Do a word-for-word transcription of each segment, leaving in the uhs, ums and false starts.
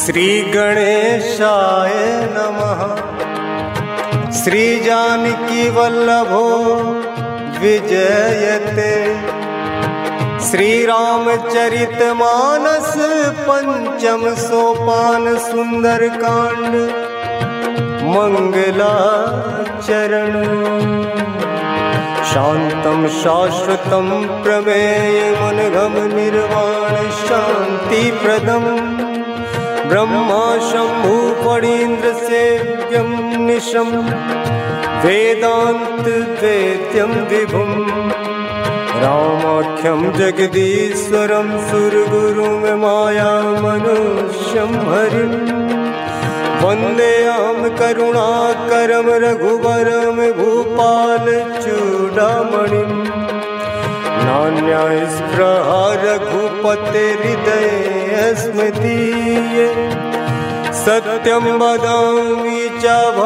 श्री गणेशाय नमः। श्री जानकी वल्लभो विजयते। श्री रामचरितमानस पंचम सोपान सुंदर कांड मंगलाचरण। शांतं शाश्वतं प्रमेयमनघं निर्वाण शांति प्रदम ब्रह्मा शंभु फणीन्द्र सेव्यं निशं वेदांत वेद्यं विभुं रामाख्यं जगदीश्वरं सुरगुरुं माया मनुष्यं हरिं वन्देऽहं करुणाकरं रघुवरं भूपाल चूडामणिं। नान्यास्पृहा रघुपतेर्हृदये स्मृतीये सत्यं वदामि च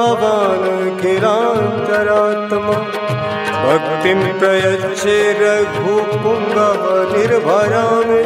भवानखिलान्तरात्मा। भक्तिं प्रयच्छे रघुपुङ्गवनिर्भरामि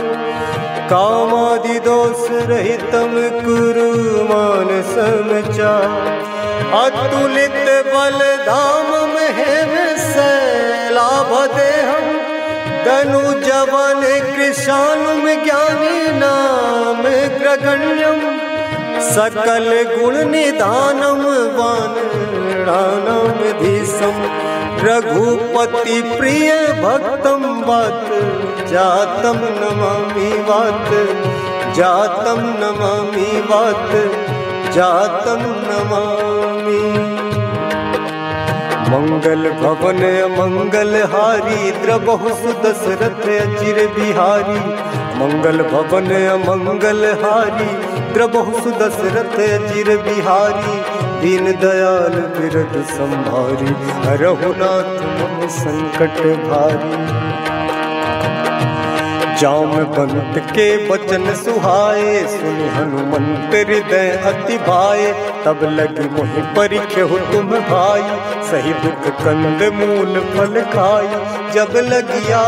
कामादिदोषरहितं कुरु मानसं च। अतुलित बलधाम महेम शैलाभदेहं धनुजवन कृशानुम ज्ञानी नाम ग्रगण्यं सकल गुण निधानम वानराणाम धीशं रघुपति प्रिय भक्तं वात जातं नमामि वात जातं नमामि वात जातं नमामि। मंगल भवन मंगल हारी द्रबहु सुदशरथ अचिर बिहारी। मंगल भवन मंगल हारी द्रबहु सुदशरथ अचिर बिहारी। दीन दयाल बिरद संभारी रघुनाथ मम संकट भारी। जामवंत के वचन सुहाए सुन हनुमंत हृदय अति भाए। तब लगी मोहि परिखेहु तुम भाई सही दुख कंद मूल फल खाई। जब लगिया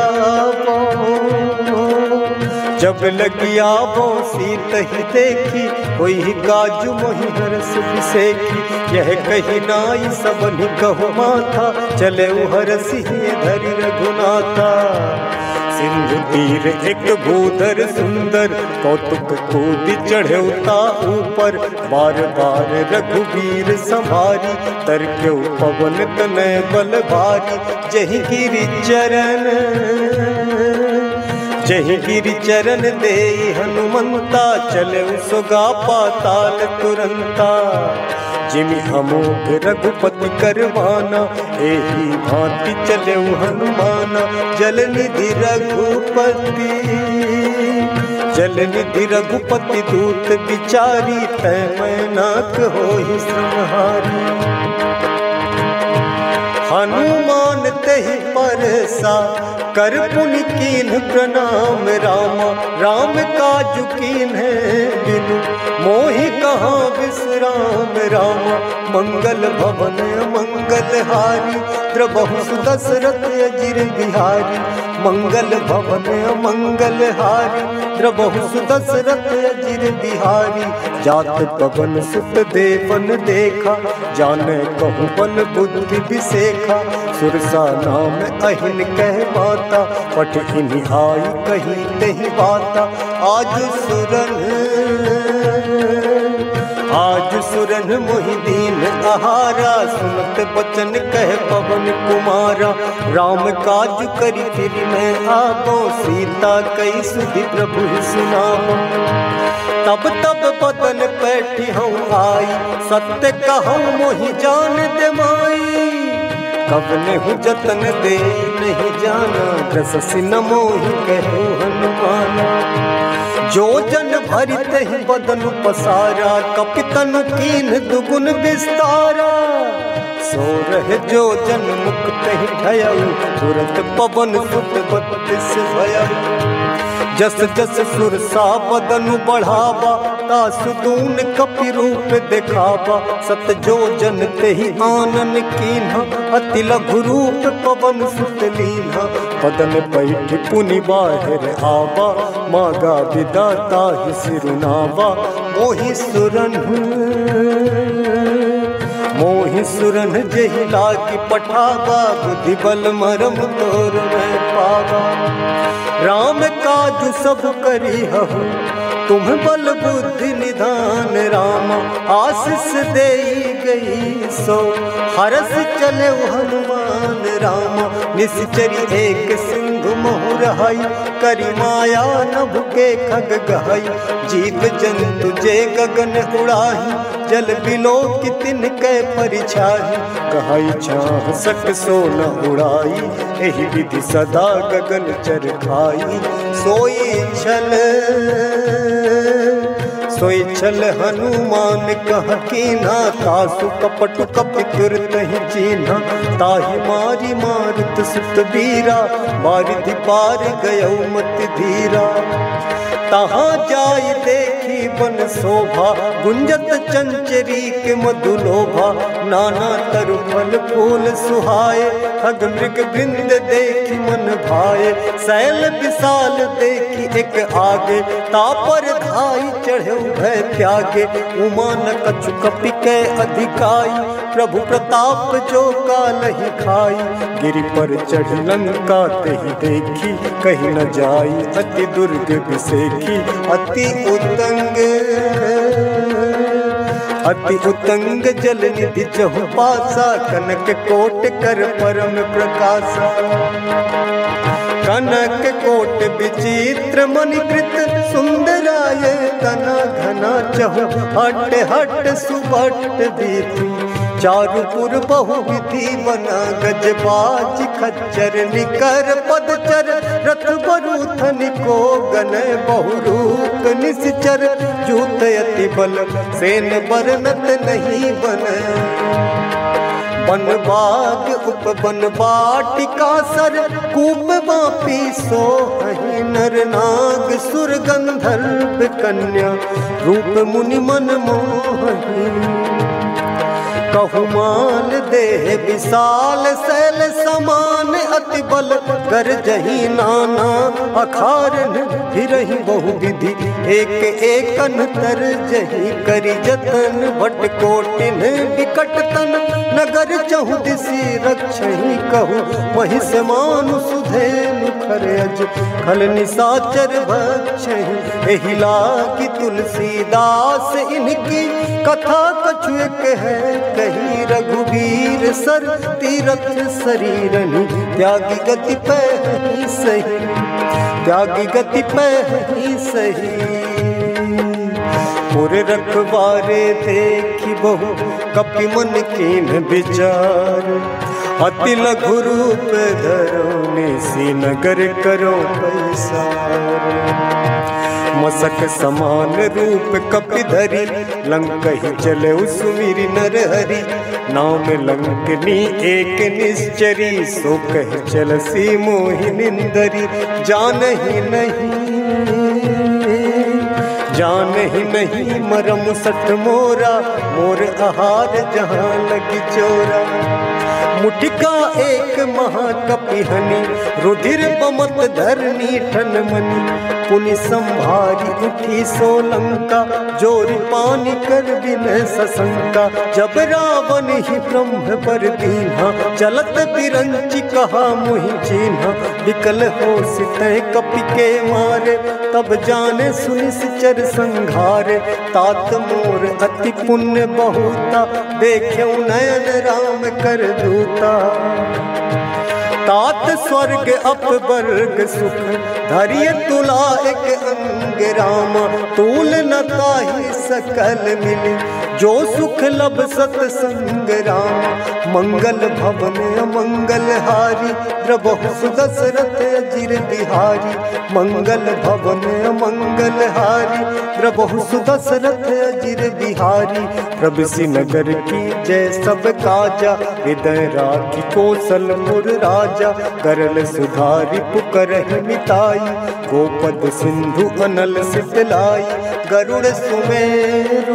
जब लगिया वो सीत ही देखी कोई काजू मोहि हरस बिसेखी। यह कही नाई सबनि कहु माथा चले हरसि धरि रघुनाथा। सिंधु तीर एक भूधर सुंदर कौतुक कूदि चढ़े उता ऊपर। बार बार रघुवीर संभारी तरक्यो पवन तनय बल भारी। जहि गिरि चरण जहि गिरि चरण दे हनुमंता चले सुगा पाताल तुरंता। जिमि अमोघ रघुपति करवाना एही भांति चले हनुमाना। जल निधि रघुपति जल निधि रघुपति दूत बिचारी तै मैनाक होहि श्रमहारी। हनुमान तेहि परसा कर पुनि कीन्ह प्रणाम रामा। राम काजु कीन्ह बिनु मोहि कहाँ विश्राम रामा। मंगल भवन मंगल हारी द्रबहु सुदशरथ अजिर बिहारी। मंगल भवन मंगल हारी द्रबहु सुदशरथ अजिर बिहारी। जात पवन सुत देवन देखा जाने कहु बल बुद्धि विसेखा। सुरसा नाम अहिन कह माता पठ इन्हीं आई कही नहीं बाता। आज सुरन आज सुरन मोहि दीन आहारा सुनत बचन कह पवन कुमारा। राम काज करी फिर मैं आबो सीता कई सुधि प्रभु सुनाबो। तब तब बदन पैठी हूँ आई सत्य कहूँ मोहि जान दे माई। कब ने हूँ जतन दे नहीं जाना रससि न मोहि कहो हनुमाना। जो जन भरित ही बदन पसारा कपितन कीन दुगुन विस्तारा। सो रहे जो जन मुक्त ही ठयऊ तुरंत पवन सुत बत्तीस भयऊ। जस जस सुरसा बदन बढ़ावा, तासुदून कपि रूप दिखावा। सत जो जन ते ही आनन कीन्हा, अति लघु रूप पवन सुत लीन्हा। पदन पैठ पुनि बाहिर आवा, मागा विदाता ही सिरुनावा। मोहि सुरन मोहि सुरन जहि लागी पठावा, बुद्धि बल मरम तोर मैं पावा। राम काज सब करी हहु, तुम बल बुद्धि निधान। राम आशीष देई गई सो, हरस चले हनुमान। राम निश्चरी एक सिंधु मोह रहाई, करी माया नभ के खग गहाई। जीव जंतु जे गगन उड़ाही, जल बिलो की तिनके परिछाही। कहाई छाह सक सो न उड़ाई, एहि विधि सदा गगन चर खाई। सोई छल सोई छल हनुमान कह कीन्हा, तासु कपट कपि तुरत ही चीन्हा। ताहि मारी मारुत सुत बीरा, बारिधि पार गयौ मति धीरा। तहाँ जाय देखी बन शोभा, गुंजत चंचरी के मधुलोभा। नाना तरु फल फूल सुहाए, खग मृग वृंद देखी मन भाए। शैल विशाल देखी एक आगे, तापर धाई चढ़े भय त्यागे। उमा न कछु कपि के अधिकाई, प्रभु प्रताप जो कालहि खाई। गिरि पर चढ़ लंका तेहि देखी, कहीं न जाई अति दुर्ग विसेखी। अति उतंग अति उतंग जल निधि चहु पासा, कनक कोट कर परम प्रकाशा। कनक कोट विचित्र मणिकृत, सुंदराय तना घना चहु। हट हट सुबट बीती, चारुपुर बहु विधि बना। गजबाज खच्चर निकर पदचर, रथ बरूथन को गन। बहुरूप निश्चर जूत अति बल, सेन बरनत नहीं बन। बन बाग उप बन बाटिका सर, कूप बापी सोहहि। नर नाग सुर गंधर्व कन्या, रूप मुनि मन मोहहि। कहुमान देह विशाल शैल समान, अति बल गरजहि नाना। अखारन फिरहि बहु विधि, एक एकन तरजहि। करि जतन भट कोटिन विकट तन, नगर चहु दिसि रक्षहि कहु। महिष मानु सुधेनु खरज, खल निसाचर भक्षहि। एहि लागी तुलसीदास इनकी, कथा कछु एक है कही। रघुवीर सर तीरथ शरीरनि, त्यागी गति पहि सही। त्यागी गति पहि सही। पुर रखवारे देखी बहु, कपि मन कीन विचार। अति लघु रूप धरो, निसी नगर करो पैसार। मसक समान रूप कपि धरि, लंकहि चले सुमिरि नर हरि। नाम लंकनी एक निश्चरी, सो कह चलसी मोहि निंदरी। जानहि नहीं जानहि नहीं मरम सठ मोरा, मोर आहार जहाँ लगी चोरा। मुटिका एक महाकपिहनि, रुधिर बमत धरनी ठन मनि। पुनि संभारी उठी सोलंका, जोरि पानी कर बिन सशंका। जब रावण ही ब्रह्म पर दीन्हा, चलत बिरंचि कहा मुहि चीन्हा। विकल हो सितै कपि के मारे, तब जाने सुनिश्चर संघारे। तात मोर अति पुण्य बहुता, देख्यौ नयन राम कर दूता। तात स्वर्ग अपवर्ग सुख, धरिय तुला एक अंग रामा। तूल न ताहि सकल मिली, जो सुख लब सतसंग राम, मंगल भवन अमंगल हारी, प्रभु सुदशरथ अजिर बिहारी। मंगल भवन अमंगल हारी, प्रभु सुदशरथ अजिर बिहारी। प्रभु नगर की जय सब काजा, हृदय राखी कौशलपुर राजा। गरल सुधारी पुकर मिताई, गोपद सिंधु अनल सितलाई। गरुड़ सुमेरु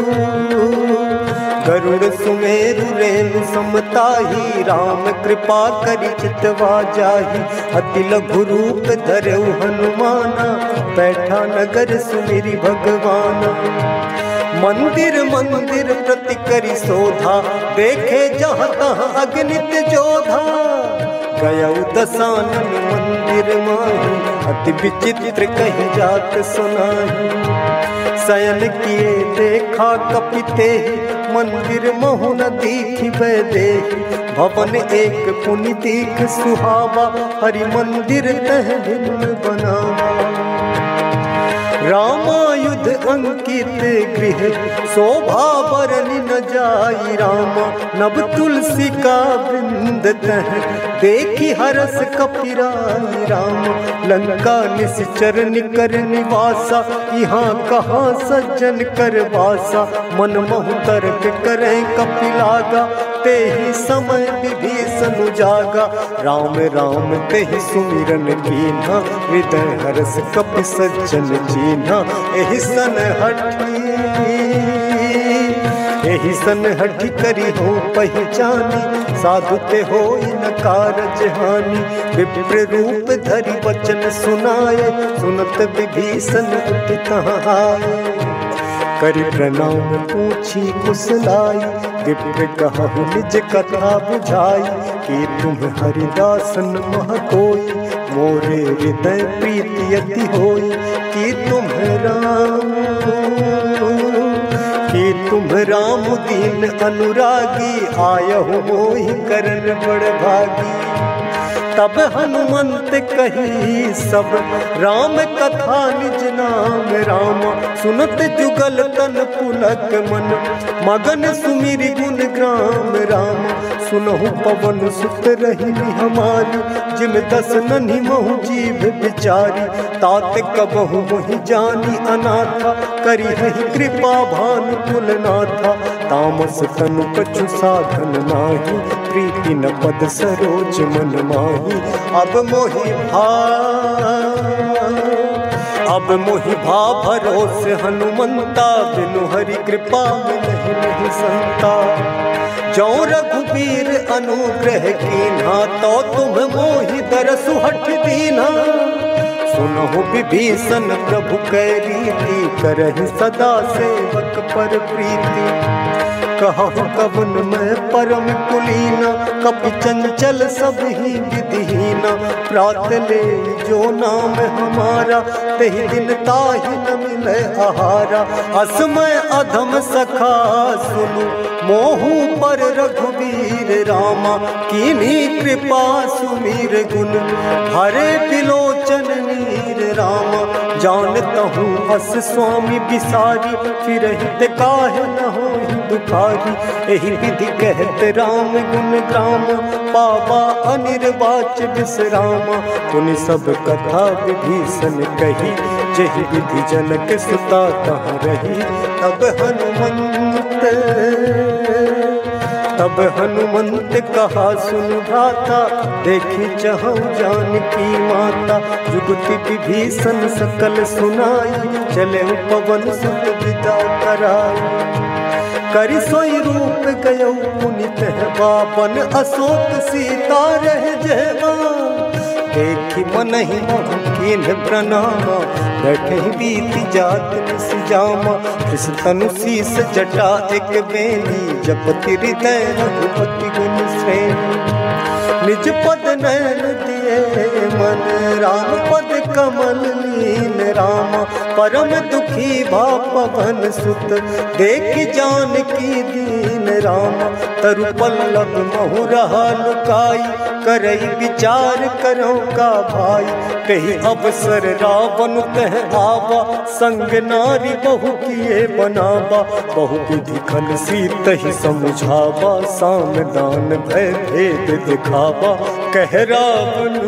गरुड़ सुमेरु रेणु समताही, राम कृपा करि चितवा जाही। अति लघु रूप धरऊ हनुमाना, बैठा नगर सुमिरि भगवाना। मंदिर मंदिर प्रति करि शोधा, देखे जहाँ तहाँ अगणित जोधा। गयऊ दसानन मंदिर माही, अति विचित्र कही जात सुनाही। शयन किए देखा कपिते, मंदिर महु न दीखि वैदेही। भवन एक पुनि दीख सुहावा, हरि मंदिर तह भिन्न बनावा। रामायुध अंकित गृह, शोभा बरनि न जाई रामा। नभ तुलसी का वृंद तह, देखी हरस कपिराई राम। लंका निश्चर निकर निवासा, यहाँ कहाँ सज्जन कर वासा। मन महु तर्क करें कपिलागा, ते ही समय विभीषण जागा। राम राम ते ही सुमिरन कीन्हा, हृदय हरस कपि सज्जन चीन्हा। एहि सन हठी एहि सन हठी करी हो पहचानी, साधु ते होई न कारज हानि। विप्र रूप धरि वचन सुनाए, सुनत विभीषण उठ तहाँ आए। करि प्रणाम पूछी कुशलाई, विप्र कहु निज कथा बुझाई। कि तुम हरिदासन मह कोई, मोरे हृदय प्रीति अति होई। कि तुम राम कि तुम राम दीन अनुरागी, आयहु मोहि करन बड़ भागी। तब हनुमंत कही सब, राम कथा निज नाम राम। सुनत जुगल तन पुलक मन, मगन सुमिरि गुण ग्राम राम। सुनहु पवन सुत रही हमारी, जिम दस नन्हि महु जीव बिचारी। तात कबहु मोहि जानी अनाथा, करी हहि कृपा भानु कुलनाथा। तामस तनु कछु साधन नाही, प्रीति न पद सरोज मन माही। अब मोहि भा अब मोहि भा भरोसे हनुमंता, बिनु हरि कृपा मिलहि नहीं संता। जो रघुबीर अनुग्रह कीन्हा, तो तुम मोहि दरसु हठ दीन्हा। सुनहु विभीषण प्रभु कै रीति, करहि सदा सेवक पर प्रीति। कहु कवन मैं परम कुलीना, कपि चंचल सब ही विधिहीना। प्रात ले जो नाम हमारा, तेहि दिन ताहि न मिले आहारा। असमय अधम सखा सुनु, मोहु पर रघुबीर रामा। कीन्ही कृपा सुमीर गुण, हरे बिलोचन नीर रामा। जानतहु अस स्वामी बिसारी, फिरहित काहे न होहि दुखारी। एहि विधि कहत राम गुण ग्राम, पावा अनिर्वाच विश्रामा। पुनि सब कथा विभीषण कही, जेहि विधि जनक सुता तहाँ रही। तब हनुमंत तब हनुमंत कहा सुन भ्राता, देखी चहु जानकी माता। जुगति विभीषण सकल सुनाई, चले पवन सुत विदा कराई। करि सोई रूप गयौ पुनित बापन, अशोक सीता रह जयवा। देखी मनहि मोह कीन्ह प्रणामा, बैठे बीति जात निस जामा। कृष्ण तनु शीस जटा एक बेनी, जपति हृदय रघुपति गुण श्रेणी। निज पद नयन दिए मन राम पद कमल लीन रामा। परम दुखी भा पवन सुत देख जानकी दीन रामा। तरु पल्लव महु रहा लुकाई करई विचार करो का भाई। कही अवसर रावण कह आवा संग नारी बहु किए बनावा। बहु विधि खल सीत ही समझावा साम दान भय भेद दिखावा। कह रावण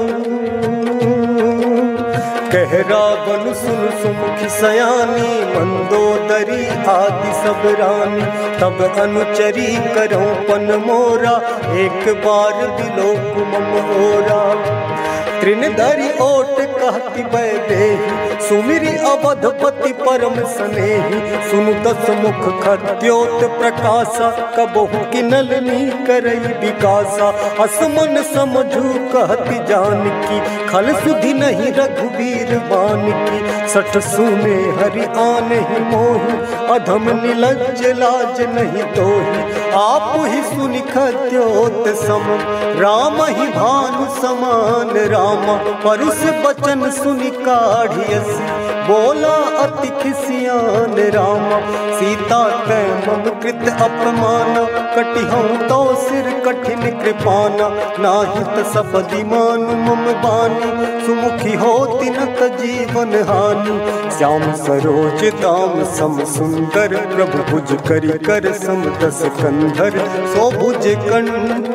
कह रावण सुन सुमुखी सयानी मंदोदरी आदि सब रानी। तब अनुचरी करो पन मोरा एक बार बिलोक मम ओरा। त्रिनधरी ओट कहती वैदेही सुमिरी अवधपति परम स्नेही। सुनु दस मुख खद्योत प्रकाशा कबहु किनलनी करई विकासा। असमन समझू कहती जानकी खल सुधि नहीं रघुवीर बानकी। सठ सुने हरि आन ही मोहि अधम निलज्ज लाज नहीं तोहि। आप ही सुनि खद्योत सम राम ही भानु समान राम। परुष बचन सुनि काढ़ियसी बोला अति खिसियान रामा। सीता कै मम कृत अपमाना कटिहूँ तो सिर कठिन कृपाना। नाहित सपदि मानु मम बानी सुमुखी होति न जीवन हानि। श्याम सरोज दाम सम सुंदर प्रभु भुज करि कर सम दस कंधर। सो भुज कंठ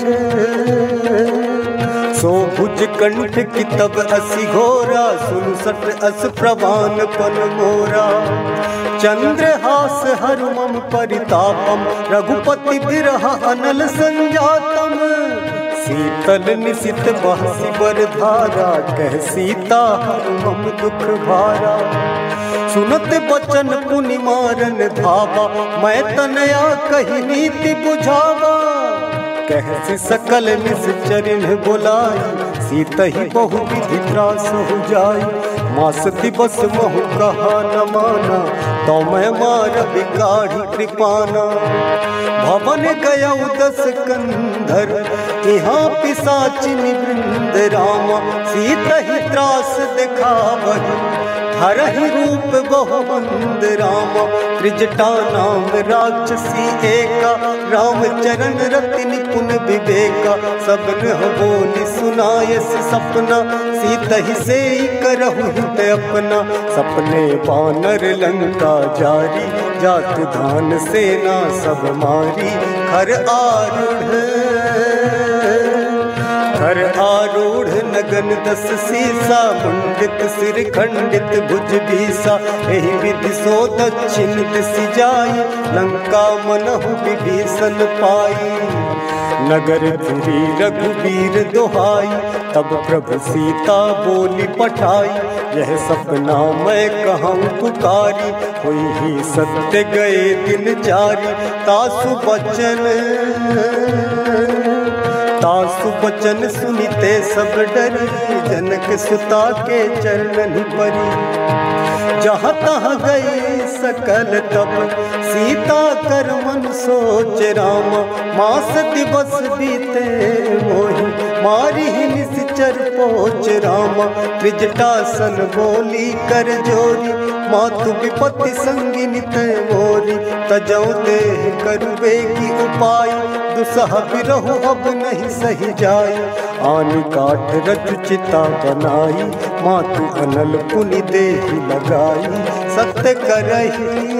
सो भुज कंठ की तब असी घोरा। सुन सट अस प्रवान पन मोरा। चंद्रहास हरु मम परितापम रघुपति बिरह अनल संजातम। शीतल निशित बहसी बरधारा कह सीता हरु मम दुख भारा। सुनत बचन पुनि मारन धावा मैं तनया कही नीति बुझावा। कहसी सकल निश्चरिन बुलाई सीत ही बहु विधि त्रास हो जाई। मास दिवस महु कहा न माना तो मैं मार बिगाड़ी कृपाना। भवन गया दस कंधर यहाँ पिशाचिनी वृंद रामा। सीत ही त्रास दिखावही हरहि रूप बहुमंद रामा। त्रिजटा नाम राक्षसी एका राम चरण रति निपुण विवेका। सबन बोली सुनायस सपना सीत ही से करहु हित अपना। सपने वानर लंका जारी जात धान सेना सब मारी। खर आरूढ़ खर आरूढ़ नगन दस सीसा। मुंडित सिर खंडित भुज बीसा। एहि विधि सो दक्षिण दिशि जाई लंका मनहु विभीषण पाई। नगर फिरी रघुवीर दुहाई तब प्रभु सीता बोली पठाई। यह सपना मैं कहूँ पुकारी हुई ही सत्य गए दिन जारी। तासु बचन तासु बचन सुनिते सब डरी। जनक सुता के चरणन परी। जहाँ तहाँ गई सकल तब सीता कर मन सोच रामा। मास दिवस बीते मोहि मारी ही निश्चर पोच रामा। त्रिजटासन बोली कर जोरी मातु विपत्ति संगिनी तय मोरी। तजौ देह करुवे की उपाय दुसह बिरहु अब नहीं सही जाय। आन काठ रच चिता बनाई मातु अनल पुनि देहि लगाई। सत्य करही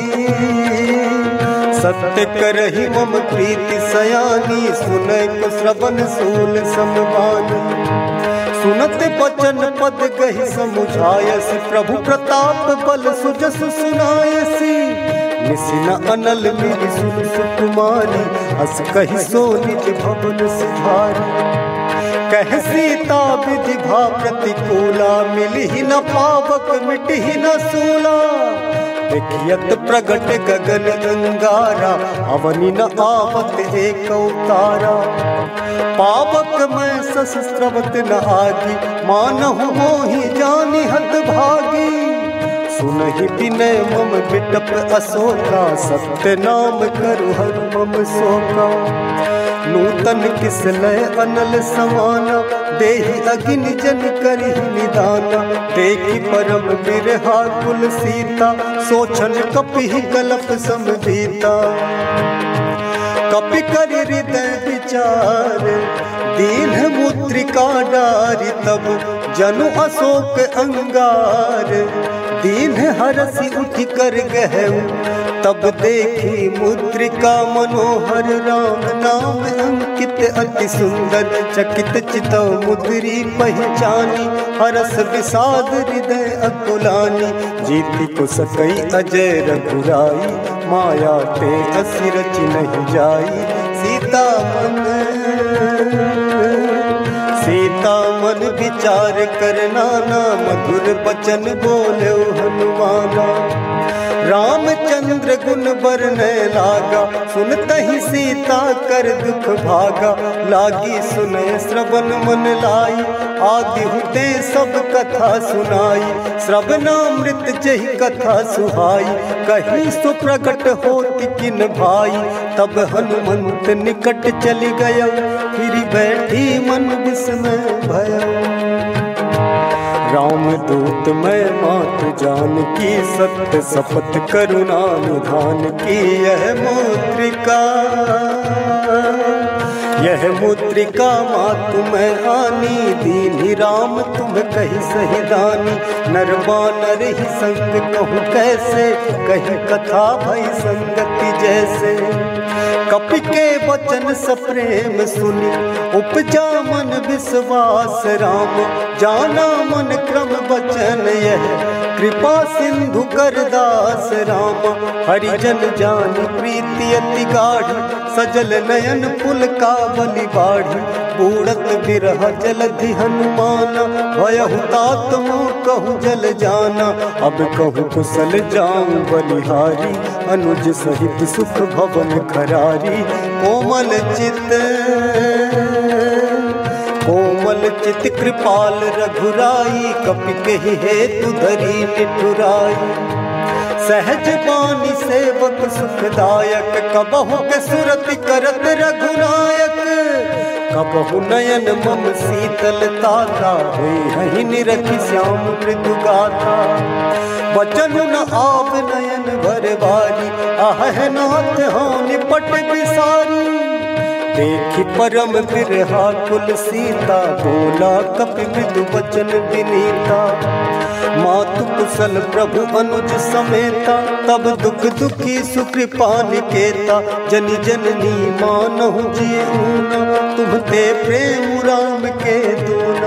सत्य करही मम प्रीति सयानी। सुनय को श्रवण सूल समवानी। सुनत बचन पद गहि समुझायस प्रभु प्रताप बल सुजसु सुनायसी। निसिन अनल मिली सुन सुकुमारी अस कहि सो निज भवन सिधारी। कह सीता विधि भा प्रतिकूला मिली ही न पावक मिटि ही न सूला। देखियत प्रगट गगन अंगारा अवनि न आवत एक अवतारा। पावक मैं सस्त्रवत न आगी मानहु मोहि जानि हत भागी। सुनहि विनय मम बिटप अशोका सत्य नाम करु हर मम शोका। नूतन किसलय अनल समाना, देहि अग्नि जन करहि निदाना। देखि परम बिरहा कुल सीता, सोचन कपिहि कलप समभीता। कपि कर हृदय विचार, दीन मुद्रिका डारि तब जनु अशोक अंगार। दीन हरसि उठ कर गहु, तब देखी मुद्रिका मनोहर। राम नाम अंकित अति सुंदर, चकित चितौ मुद्री पहचानी। हरस विषाद हृदय अकुलानी, जीति को सकई अजय रघुराई। माया ते असि रचि नहीं जाई, सीता मन सीता मन विचार कर नाना। मधुर बचन बोले हनुमाना। रामचंद्र गुण बरनय लागा, सुनतहि सीता कर दुख भागा। लागी सुनय श्रवण मन लाई, आदि हुते सब कथा सुनाई। श्रवणामृत जहि कथा सुहाई, कहीं सुप्रगट होति किन भाई। तब हनुमंत निकट चली गया, फिर बैठी मन विस्मय भय। राम दूत मैं मातु जानकी, सत्य शपथ करुणा निधान की। यह मुद्रिका यह मुद्रिका मातु मैं आनी। दीन्हि राम तुम कहि सही दानी। नर बानर ही संग कहूँ कैसे, कही कथा भई संगति जैसे। कपि के वचन सप्रेम सुनी, उपजा मन विश्वास राम। जाना मन क्रम वचन यह, कृपा सिंधु कर दास राम। हरिजन जान प्रीति अति गाढ़ी, सजल नयन पुल का बलि बाढ़ी। बूढ़त बिरह जलधि हनुमाना, भयहु तात मोह कहूँ जल जाना। अब कहूँ कुशल जाऊँ बलिहारी, अनुज सहित सुख भवन खरारी। कोमल चित कोमल चित कृपाल रघुराई, कपि कहि हेतु धरी निठुराई। सहज बानी सेवक सुखदायक, कबहु के सुरति करत रघुनायक। कबहु नयन मम शीतलता, हहि निरखि श्याम मृदु गाथा। बचन न आव नयन भर बारी, अह नाथ हाँ निपट बिसारी। देखि परम बिरहा कुल सीता, बोला कपि मृदु वचन विनीता। मातु कुशल प्रभु अनुज समेता, तब दुख दुखी सुकृपा निकेता। जनि जननी मानहु जीऊना, तुम ते प्रेम राम के दूना।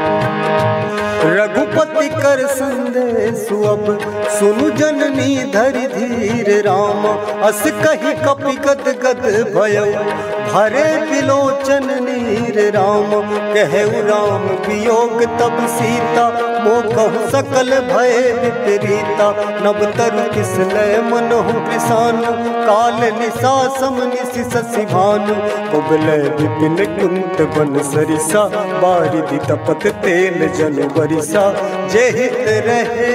रघुपति कर संदेश अब, सुनु जननी धरि धीर राम। अस कहि कपि गद गद भयो, भरे बिलोचन नीर राम। कहु राम वियोग तब सीता, मोह सकल भय विपरीता। नव तरु किसलय मनहु कृशानु, काल निशा सम निशि शशि भानु। कुबलय विपिन कुंत बन सरिसा, बारिधि तपत तेल जन बरिसा। जे हित रहे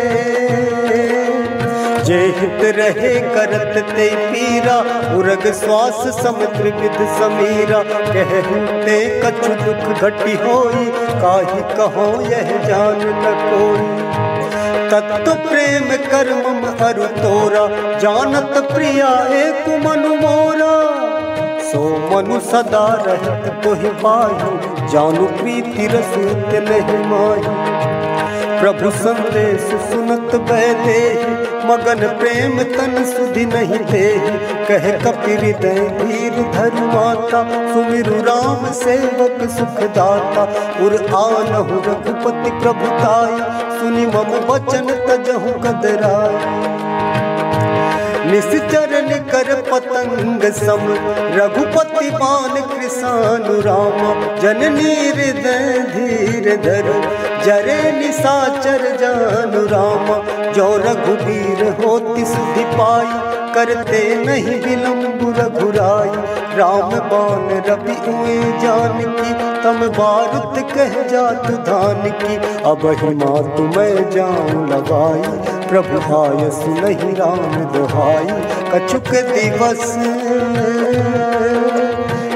जे हित रहे करत ते पीरा, उरग श्वास समुद्र विद समीरा। कहु ते कछु दुख घटी होई, काहि कहो यह जान न कोई। तत्व प्रेम कर मम अरु तोरा, जानत प्रिया एक मनु मोरा। सो मनु सदा रहत तोहि पाहि, जानु प्रीति रसित नहीं माहि। प्रभु संदेश सुनत बैदेहि, मगन प्रेम तन सुधि नहीं देहि। कह कपि हृदय धीर धरु माता, सुमिरु राम सेवक सुखदाता। उर आनहु रघुपति प्रभुताई, सुनि मम वचन तजहु कदराई। निश्चर निकर पतंग सम, रघुपति बान कृशानु राम। जननी हृदय धीर धरु, जरे निशाचर जानु राम। जो रघुवीर होति सुधि पाई, करते नहीं विलम्ब रघुराई। राम बाण रवि उए जानकी, तम बारुत कह जातु धान की। अब ही मातु मैं जाऊं लगाई, प्रभु आय सुनहि राम दुहाई। कछुक दिवस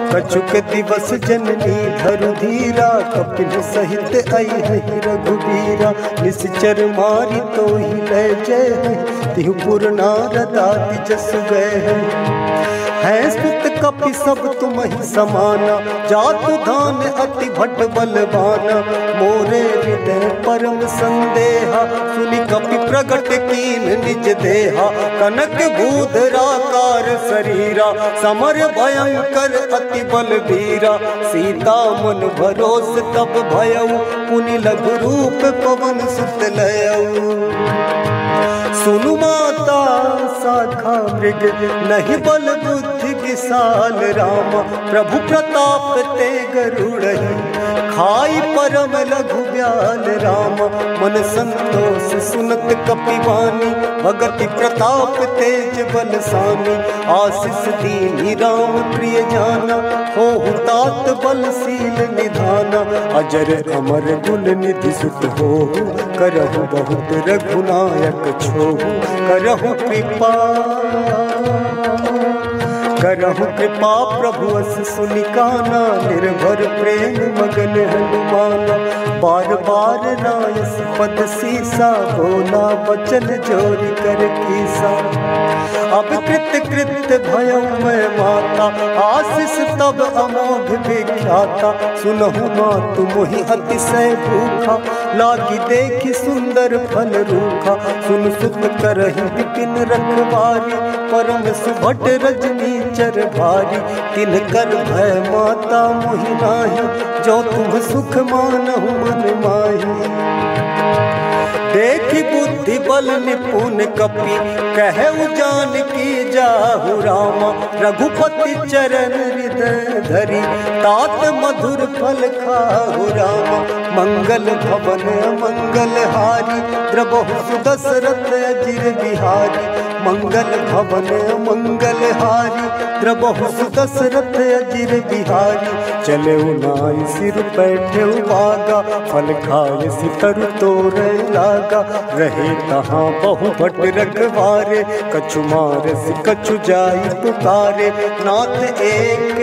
कछुक दिवस जननी धरु धीरा, कपिल सहित आई है रघुबीरा। निश्चर मारी तो ही ले जय है, तिहु पुर नारद आदि जस गए हैं। है सुत कपि सब तुम ही समाना, जातु धान अति भट बलवाना। मोरे हृदय परम संदेहा, सुनि कपि प्रगट कीन निज देहा। कनक भूधराकार शरीरा, समर भयंकर अति बलबीरा। सीता मन भरोस तब भयउ, पुनि लघु रूप पवन सुत लयउ। सुनु माता शाखा मृग, नहीं बल बुद्धि विशाल रामा। प्रभु प्रताप ते गरुड़हि, खाई परम लघु ब्याल रामा। मन संतोष सुनत कपिवानी, भगति प्रताप तेज बलसानी। आशीष दीनी राम प्रिय जाना, होहु तात बलशील निधाना। अजर अमर गुण निधि सुत होहु, करहु बहुत रघुनायक छोहु। करहु कृपा करहु कृपा प्रभु अस सुनिकाना। निर्भर प्रेम मगन हनुमाना, बार बार नायस पद सीसा। बोला बचन जोरी कर कीसा, अब कृत कृत भयउ मैं माता। आशीष तब अमोघ विख्याता, सुनहु मातु मोहि अतिशय भूखा। लागी देखी सुंदर फल रूखा, सुन सुत करहि विपिन रखवारी। परम सुभट रजनी चर भारी, तिनकर भय माता मोहि नाही। जो तुम सुख मानहु मन माही। देखी बुद्धि बल निपुण कपि, कहु जानकी जाहु रामा। रघुपति चरण हृदय धरी, तात मधुर फल खाहु रामा। मंगल भवन मंगल हारी, द्रबहु सुदशरथ अजिर बिहारी। मंगल भवन मंगल हारी, द्रबहु सुदशरथ अजिर बिहारी। चले नाई सिर बैठे बागा, फल खाए सितर तोरे लागा। रहे तहाँ बहु भट रखवारे, कछु मारस कछु जाई पुकारे। नाथ एक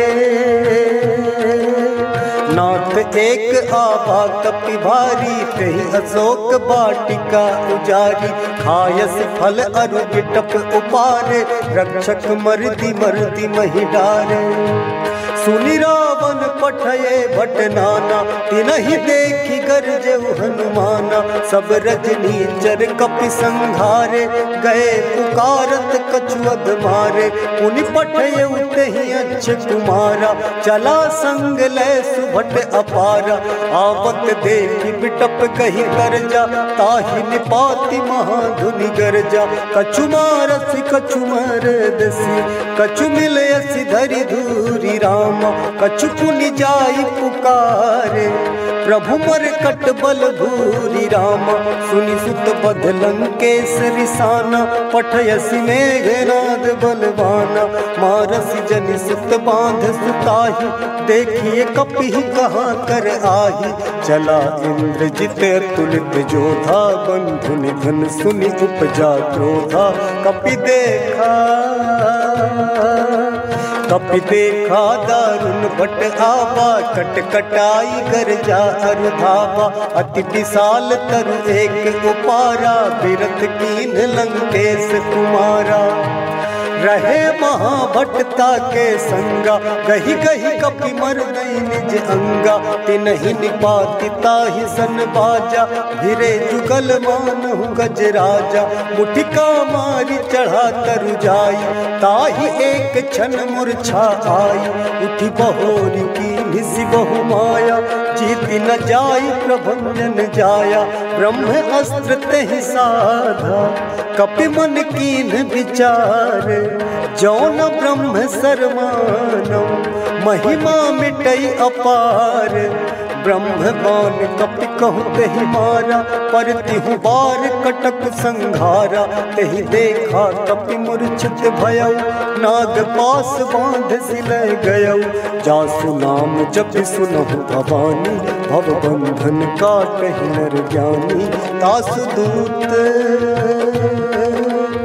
नाथ एक आबा कपि भारी, तेहि अशोक बाटिका उजारी। खायस फल अरु बिटप उपारे, रक्षक मरदी मरदी महि डारे। सुनि रावण पठये भट नाना, तिनहि देखी गरजहु हनुमाना। सब रजनी चर कपि संघारे, गए पुकारत कछु अधमारे। पुनि पठये तेहि अच्छ कुमारा, चला संग लय सुभट अपारा। आवत देखी बिटप कहि करजा, ताहि निपाति महाधुनि गरजा। कछु मारसि कछु मरदसि, कछु मिलयसि धरि धूरि राम। कछु पुनि जाई पुकारे, प्रभु मर कट बल भूरि राम। सुनि सुत बध लंकेश रिसाना, पठयसि मेघनाद बलवाना। मारसि जनि सुत बांध सुताहि, देखिए कपि कहाँ कर आही। चला इंद्रजित अतुलित जोधा, बंधु निधन सुनि उपजा क्रोधा। कपि देखा कपि देखा दारुण भट आवा, कट कटाई गरजा अरु धावा। अति विशाल तरु एक उपारा, बिरथ कीन लंकेश कुमारा। रहे महाभटता के संगा, गही गही कपि मर गई निज अंगा। तिनहि निपाति ताहि सन बाजा, भिरे जुगल मानहु गजराजा। मुठिका मारी चढ़ा तरु जाई, ताहि एक क्षण मूर्छा आई। उठी बहोरी की निसि बहु माया, जीति न जाई प्रभंजन जाया। ब्रह्म अस्त्र तेहि साधा, कपि मन कीन विचार। जौन ब्रह्म सरमानौ, महिमा मिटई अपार। ब्रह्म बाण कपि कहु तेहि मारा, पर तिहु बार कटक संघारा। तेहि देखा कपि मूर्छित भयउ, नाग पास बांध सिलय गयउ। जासु नाम जपि सुनहु भवानी, भव बंधन काटहि नर ज्ञानी। तासु दूत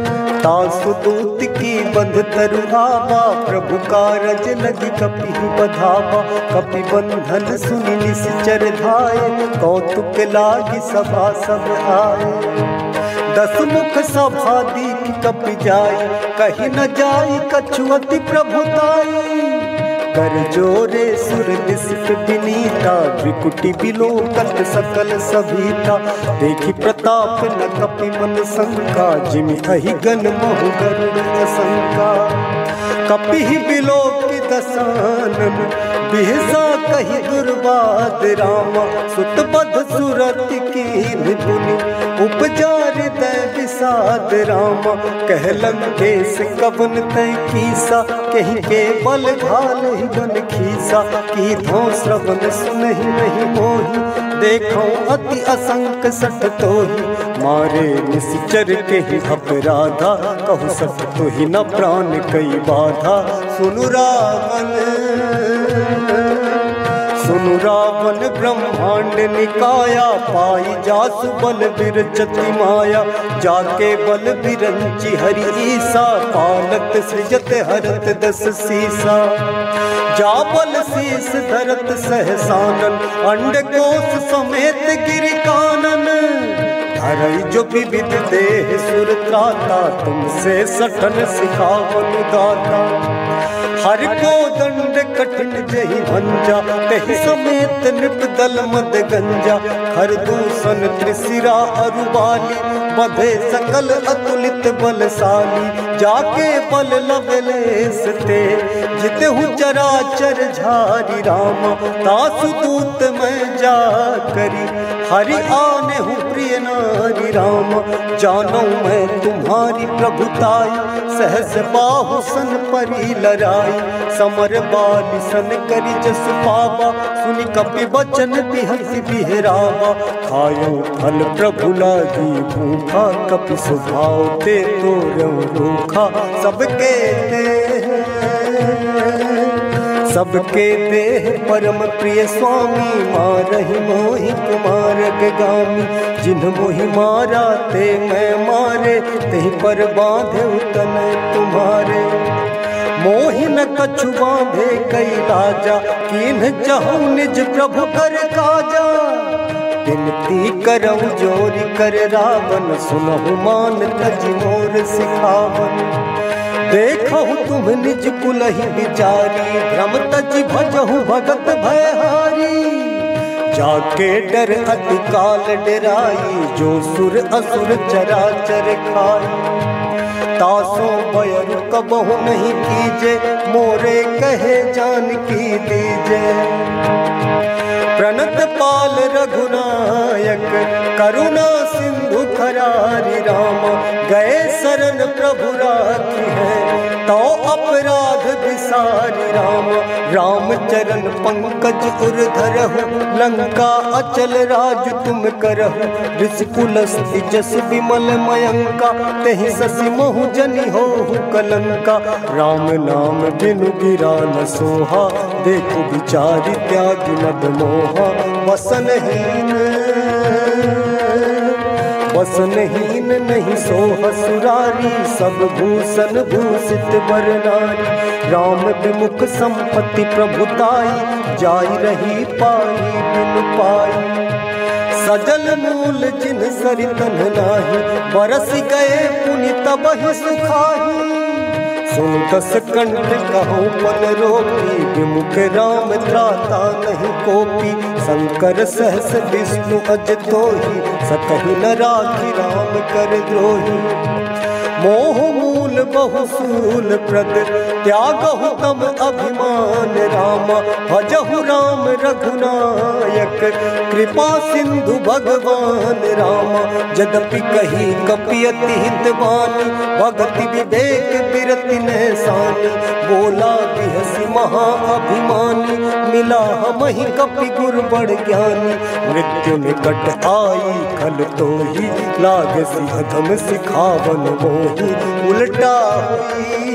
दासदूत की बंध तरुआवा, प्रभु कारज लगी कपि बधावा। कपि बंधन सुनि निश्चर धाये, कौतुक लागी सभा सब आए। दस मुख सभा दीख कपि जाई, कहीं न जाई कछुअति प्रभुताई। कर जोरे सुर दिसित विनीता, विकुटि बिलोकत सकल सभीता। देखी प्रताप न कपि मन शंका, जिमि अहि गण महु गरुड़ असंका। कपि बिलोकि दसानन, बिहसा कहि दुर्वाद रामा। सुत बध सुरति कीन पुनि, उपजा हृदय विषाद रामा। कहलन देश कवन तय कीसा, कहीं के बल घाल ही बन खीसा। की धो श्रवण सुनहि नहीं मोहि, देखो अति असंक सठ तोहि। मारे निश्चर के ही अपराधा, कहु सठ तोहि न प्राण कई बाधा। सुनु रावण सुनु रावण ब्रह्मांड निकाया, पाई जासु बल बिरचति माया। जाके बल बिरंची हरि ईसा, पालत सृजत हरत दस सीसा। जा बल शीस धरत सहसानन, अंड कोश समेत गिरि कानन। धरई जो विविध देह सुर त्राता, तुमसे सठन सिखावन दाता। हर को दंड कठिन जहि भंजा, तहि समेत नृप दल मद गंजा। हर दूषण त्रिशिरा अरुबाली, बधे सकल अतुलित बलशाली। जाके बल लवलेस ते, जितहु चराचर झारी रामा। तासु दूत मैं जा करी, हरि आने हूँ प्रिय नारी रामा। जानो मैं तुम्हारी प्रभुताई, सहस बाहु सन परी लराई। समर बाली सन करी जस पावा, सुनि कपि बचन बिहसि बिहरावा। खायो फल प्रभु लागी भूखा, कपि स्वभाव ते तो रूखा। सबके देह सबके देह परम प्रिय स्वामी, मारहि मोहि कुमार गामी। जिन्ह मोहि मारा ते मैं मारे, तेहि पर बांधे तन तुम्हारे। मोहि न कछु बांधे कई राजा, किन्ह चहु निज प्रभु कर काजा। विनती करऊँ जोरि कर रावण, सुनहु मान तजि मोर सिखावन। देखहु तुम निज कुलहि विचारी, भ्रम तजि भजहु भगत भयहारी। जाके डर अति काल डराई, जो सुर असुर चराचर खाई। तासो भय कबहु नहीं कीजे, मोरे कहे जानकी दीजे। प्रणत पाल रघुनायक, करुणा सिंधु खरारी रामा। गए शरण प्रभु राखी है, तो अपराध विसारी रामा। राम चरण पंकज उर धरहु, लंका अचल राज तुम करहु। ऋषिकुलस्ति जस विमल मयंका, तेहि शशि महु जनि होहु कलंका। राम नाम बिनु गिरा न सोहा, देखो विचारि त्यागी मद मोहा। वसनहीन वसनहीन नहीं सोह सुरारी, सब भूषण भूषित बर नारी। राम विमुख संपत्ति प्रभुताई, जाई रही पाई बिनु पाई। सजल मूल जिन सरितन नाही, बरस गए पुनि तबहि सुखाही। सुन दस कंठ कहूँ पन रोपी, विमुख राम त्राता नहीं कोपी। शंकर सहस विष्णु अज तोहि, सकहि न राखी राम कर द्रोही। मोह मूल बहुसूल प्रद, त्यागहु तम अभिमान रामा। भजहु राम रघुनायक, कृपा सिंधु भगवान रामा। यद्यपि कही कपि अति हित बानी, भगति विवेक बिरति नैसानी। बोला बिहसि महा अभिमानी, मिला हमहि कपि गुर बड़ ज्ञानी। मृत्यु निकट आई खल तोहि, लागसि अधम सिखावन मोहि। उल्टा हुई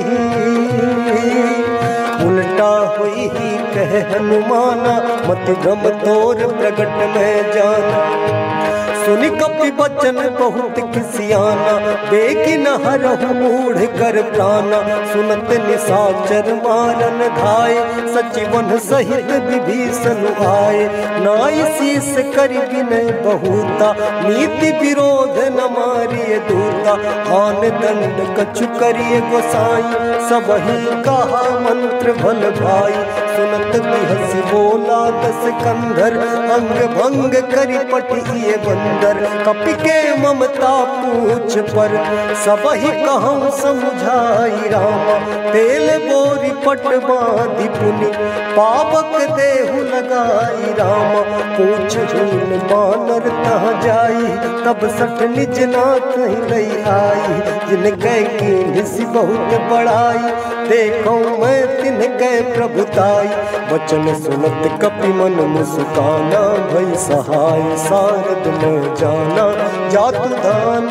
उल्टा हुई ही कह हनुमाना, मत भ्रम तोर प्रगट में जाना। सुनि कपि बचन बहुत किसियाना, बेगी न हरहु मूढ़ कर प्राणा। सुनत निशाचर मारन धाय, सचिवन सहित विभीषण आए। नाई शीस करि विनय बहुता, नीति विरोध न मारिय दूता। आन दंड कछु करिय गोसाई, सबहि कहा मंत्र भल भाई। सुनत बिहसि बोला दस कंधर, अंग भंग करि पटिए बंदर। कपि के ममता पूछ पर, सबहि कहूँ समुझाई रामा। तेल बोरी पट बांधि पुनि, पावक देहु लगाई रामा। पूछ झूल बानर तहाँ जाई, तब सठ निज नाथ लई आई। जिनकै कीन्हि बहुत बड़ाई, देखो मैं तिनकै प्रभुताई। वचन सुनत कपि मन मुस्काना, भई सहाय सारद में जाना। जातु दान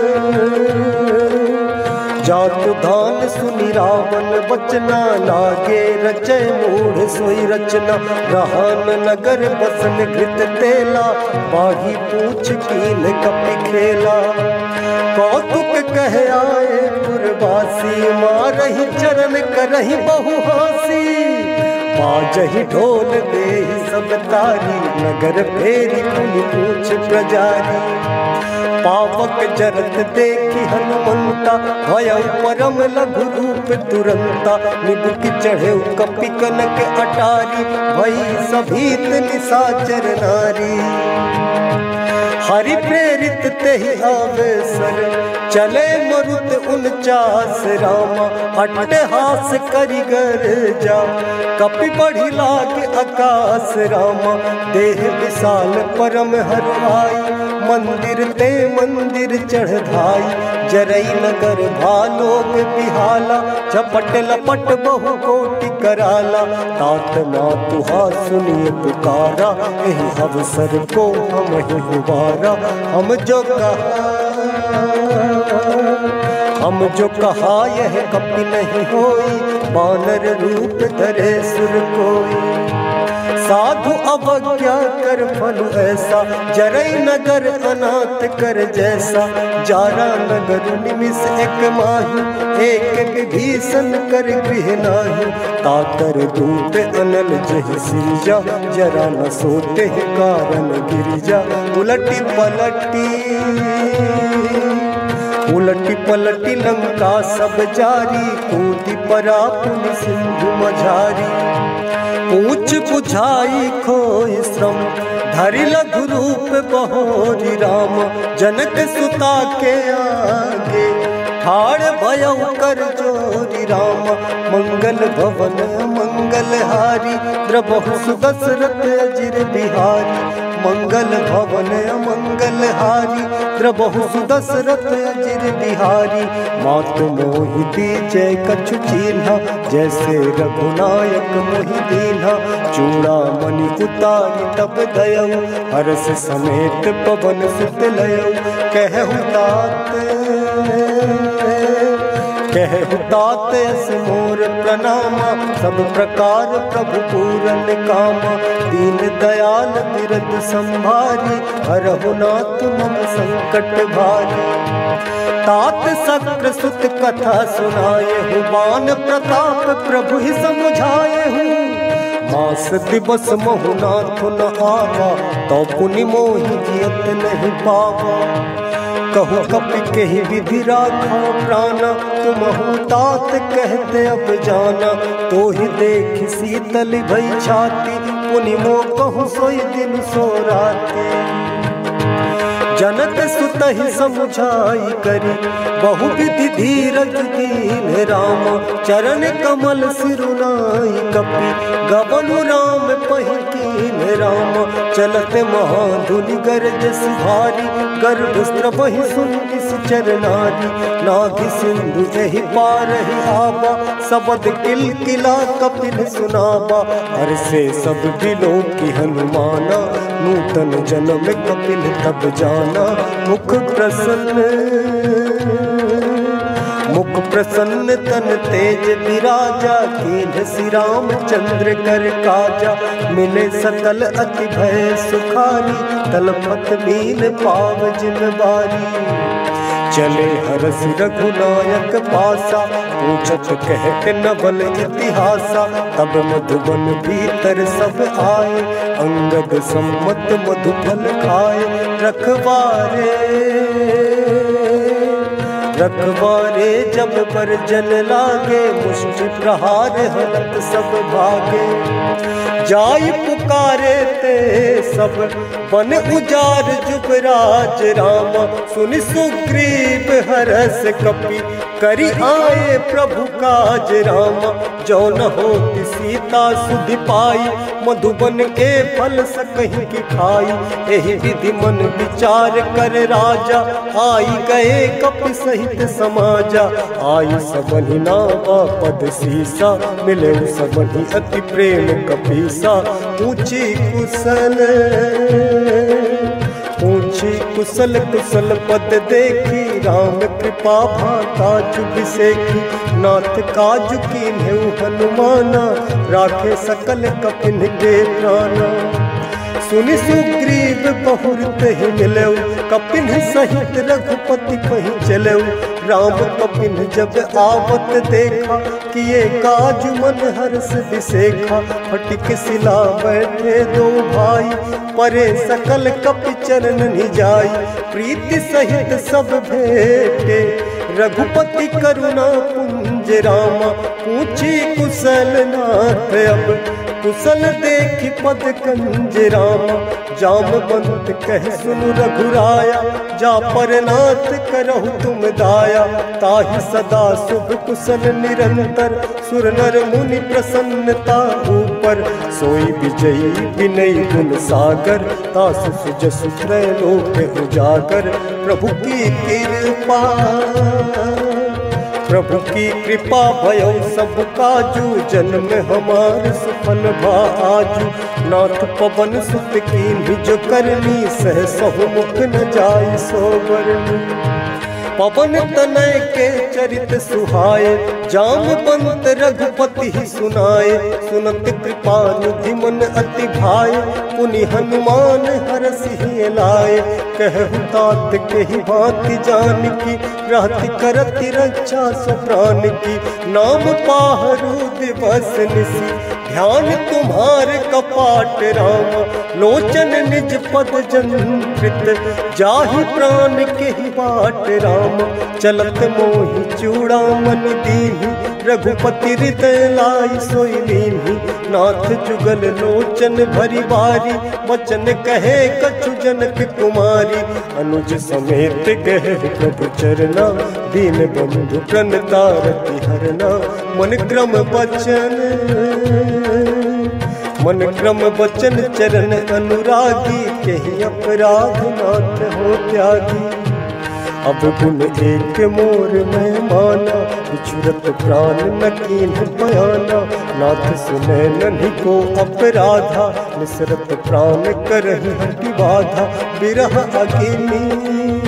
जातु धान सुनि रावण बचना, लागे रचय मूढ़ सोई रचना। रहान नगर बसन घृत तेला, बाही पूछ कीन कपि खेला। कौतुक कह आए पुरवासी, मारहि चरण करहि बहु हासी। बाजहि ढोल देहि सब तारी, नगर फेरी पुनि पूछ प्रजारी। पावक जरत देखि हनुमंता, भयउ परम लघु रूप तुरंता। निबुक चढ़े कपि कनक अटारी, भई सभीत निशाचर नारी। हरि प्रेरित तेहि अवसर, चले मरुत उनचास रामा। अट्टहास करि गर्जा, कपि बढ़ि लागे आकाश रामा। देह विशाल परम हरवाई, मंदिर ते मंदिर चढ़ धाई। जरई नगर भालोक बिहाला, झपट लपट बहु कोटि कराला। तात मातुहा सुनिय पुकारा, एहि अवसर को हम ही गुबारा। हम जो कहा हम जो कहा यह कपि नहीं होई, बानर रूप धरे सुर कोई। साधु अवज्ञा कर फल ऐसा, जरई नगर अनाथ कर जैसा। जारा नगर निमिष एक माही, एक विभीषण कर गृह नाही। ताकर दूत अनल जहि सिरजा, जरा न सोते कारण गिरिजा। उलटी पलटी उलटी पलटी लंका सब जारी, कूदी परा पुनि सिंधु मझारी। पूछ बुझाई खोई श्रम, धरि लघु रूप बहोरी राम। जनक सुता के आगे, ठाड़ भयउ कर जोरी राम। मंगल भवन मंगल हारी, द्रबहु सुदशरथ अजिर बिहारी। मंगल भवन मंगल हारी, द्रबहु सुदशरथ अजिर बिहारी। मातु मोहि दीजय कछु चीन्हा, जैसे रघुनायक मोहि दीन्हा। चूड़ामणि उतारी तब दयऊ, हर्ष समेत पवन सुत लयऊ। कहु तात कहु तात अस मोर प्रणामा, सब प्रकार प्रभु पूरन कामा। दीन दयाल बिरद संभारी, हरहु नाथ मम संकट भारी। तात सक्र सुत कथा सुनाए हूँ, बान प्रताप प्रभु ही समुझाए हूँ। मास दिवस महु नाथ न आवा, तो पुनि मोहि जियत नहीं पावा। कहु कपि केहि विधि राखा प्राणा, तुमहु तात कहते अब जाना। तो ही देख शीतल भई छाती, पुनि मो कहु सोई दिन सो राती। जनक सुतहि समुझाई करी, बहु विधि धीरज दीन राम। चरण कमल सिरुनाई कपि, गबनु राम पहि कीन राम। चलत महाधुनि गरजस भारी, गर्भ स्त्रवहि सुनिस चरनारी। नाभि सिंधु एहि पारहि आबा, सबद किलकिला कपिल सुनाबा। हर्षे सब बिलोकी हनुमाना, नूतन जन्म कपिल तब जाना। मुख प्रसन्न मुख मुख प्रसन्न तन तेज विराजा, कीन्ह श्री रामचंद्र कर काजा। मिले सकल अति भय सुखारी, तलपत मीन पाव जिन बारी। चले हरसि रघुनायक पासा, पूछत कहत नवल इतिहासा। तब मधुबन भीतर सब आए, अंगद सम्मत मधुफल खाए। रखवारे रखवारे जब पर जन लागे, मुष्टि प्रहार हलत सब भागे। जाय पुकारे ते सब बन उजार, जुबराज रामा। सुनि सुग्रीव हरस कपि, करि आए प्रभु काज रामा। जो न होति सीता सुधि पाई, मधुबन के फल सकहि की खाई। एहि विधि मन विचार कर राजा, आई गए कपि सहित समाजा। आई सबहि नावा पद सीसा, मिले सबहि अति प्रेम कपीसा। पूछी कुशल पूछी कुशल कुशल पद देखी, राम कृपा भाता चुपि सेखी। नाथ काज कीन्हु हनुमाना, राखे सकल कपिन के प्राणा। सुनि सुग्रीव बहुरत ही मिलऊ, कपिन सहित रघुपति कहीं चलऊ। राम कपिन जब आवत देखा, किए काज मन हर्ष विसेखा। फटिक सिला बैठे दो भाई, परे सकल कपि चरण निजाई। प्रीति सहित सब भेटे, रघुपति करुणा पुंज रामा। पूछी कुशल नाथ अब, कुशल देखि पद कंज रामा। जामवंत कह सुनु रघुराया, जा पर नाथ करहु तुम दाया। ताहि सदा शुभ कुशल निरंतर, सुर नर मुनि प्रसन्नता ऊपर। सोई विजयी विनय गुण सागर, तासु सुजसु त्रैलोक उजागर। प्रभु की कृपा प्रभु की कृपा भयो सब काजू, जन्म हमार सफल भा आजू। नाथ पवन सुत कीन्ही जो करनी, सह सहु मुख न जाय सो बरनी। पवन तनय के चरित सुहाए, जामवंत रघुपति ही सुनाए। सुनत कृपा निधि मन अति भाए, पुनि हनुमान हरषि लाए। कहु तात केहि भांति जानकी, रहति करति रक्षा सो प्राण की। नाम पाहरु दिवस निसी, ध्यान तुम्हार कपाट रामा। लोचन निज पद जंत्रित, जाहि प्राण केहि बाट रामा। चलत मोहि चूड़ामणि दीन्ही, रघुपति हृदय लाई सोई लीन्ही। नाथ जुगल लोचन भरी बारी, वचन कहे कछु जनक कुमारी। अनुज समेत गए प्रभु चरना, दीन बंधु प्रणतारति हरना। मन क्रम बचन मन क्रम बचन चरण अनुरागी, केहि अपराध नाथ हो त्यागी। अब गुण एक मोर में माना, बिछुरत प्राण न कीन्ह बयाना। नाथ सुनै नन्हि को अपराधा, निसरत प्राण करहि हठि बाधा। बिरह अग्नि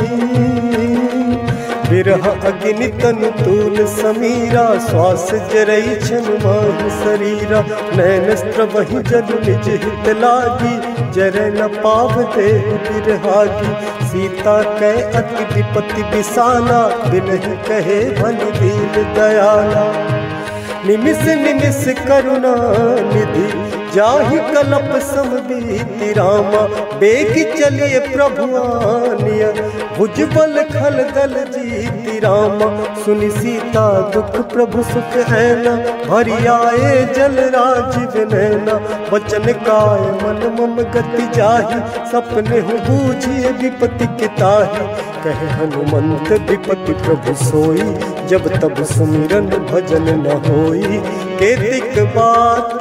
बिरह अग्नि तनु तूल समीरा, श्वास जरई छन माहि शरीरा। नैनस्त्र वही जल निज हित लागी, जरै न पाव देह बिरहागी। सीता कै अति विपत्ति विसाना, बिनहि कहे भल दीन दयाला। निमिष निमिष करुणा निधि, जाहि कलप समबीति रामा। बेग चलिए प्रभु आनिया, भुजबल खल दल जीति रामा। सुनि सीता दुख प्रभु सुख ऐना, भरि आए जल राजीव नैना। वचन काय मन मम गति जाहि, सपने हूँ बूझिए विपत्ति के ताहि। कहे हनुमंत विपत्ति प्रभु सोई, जब तब सुमिरन भजन न होई। केतिक बात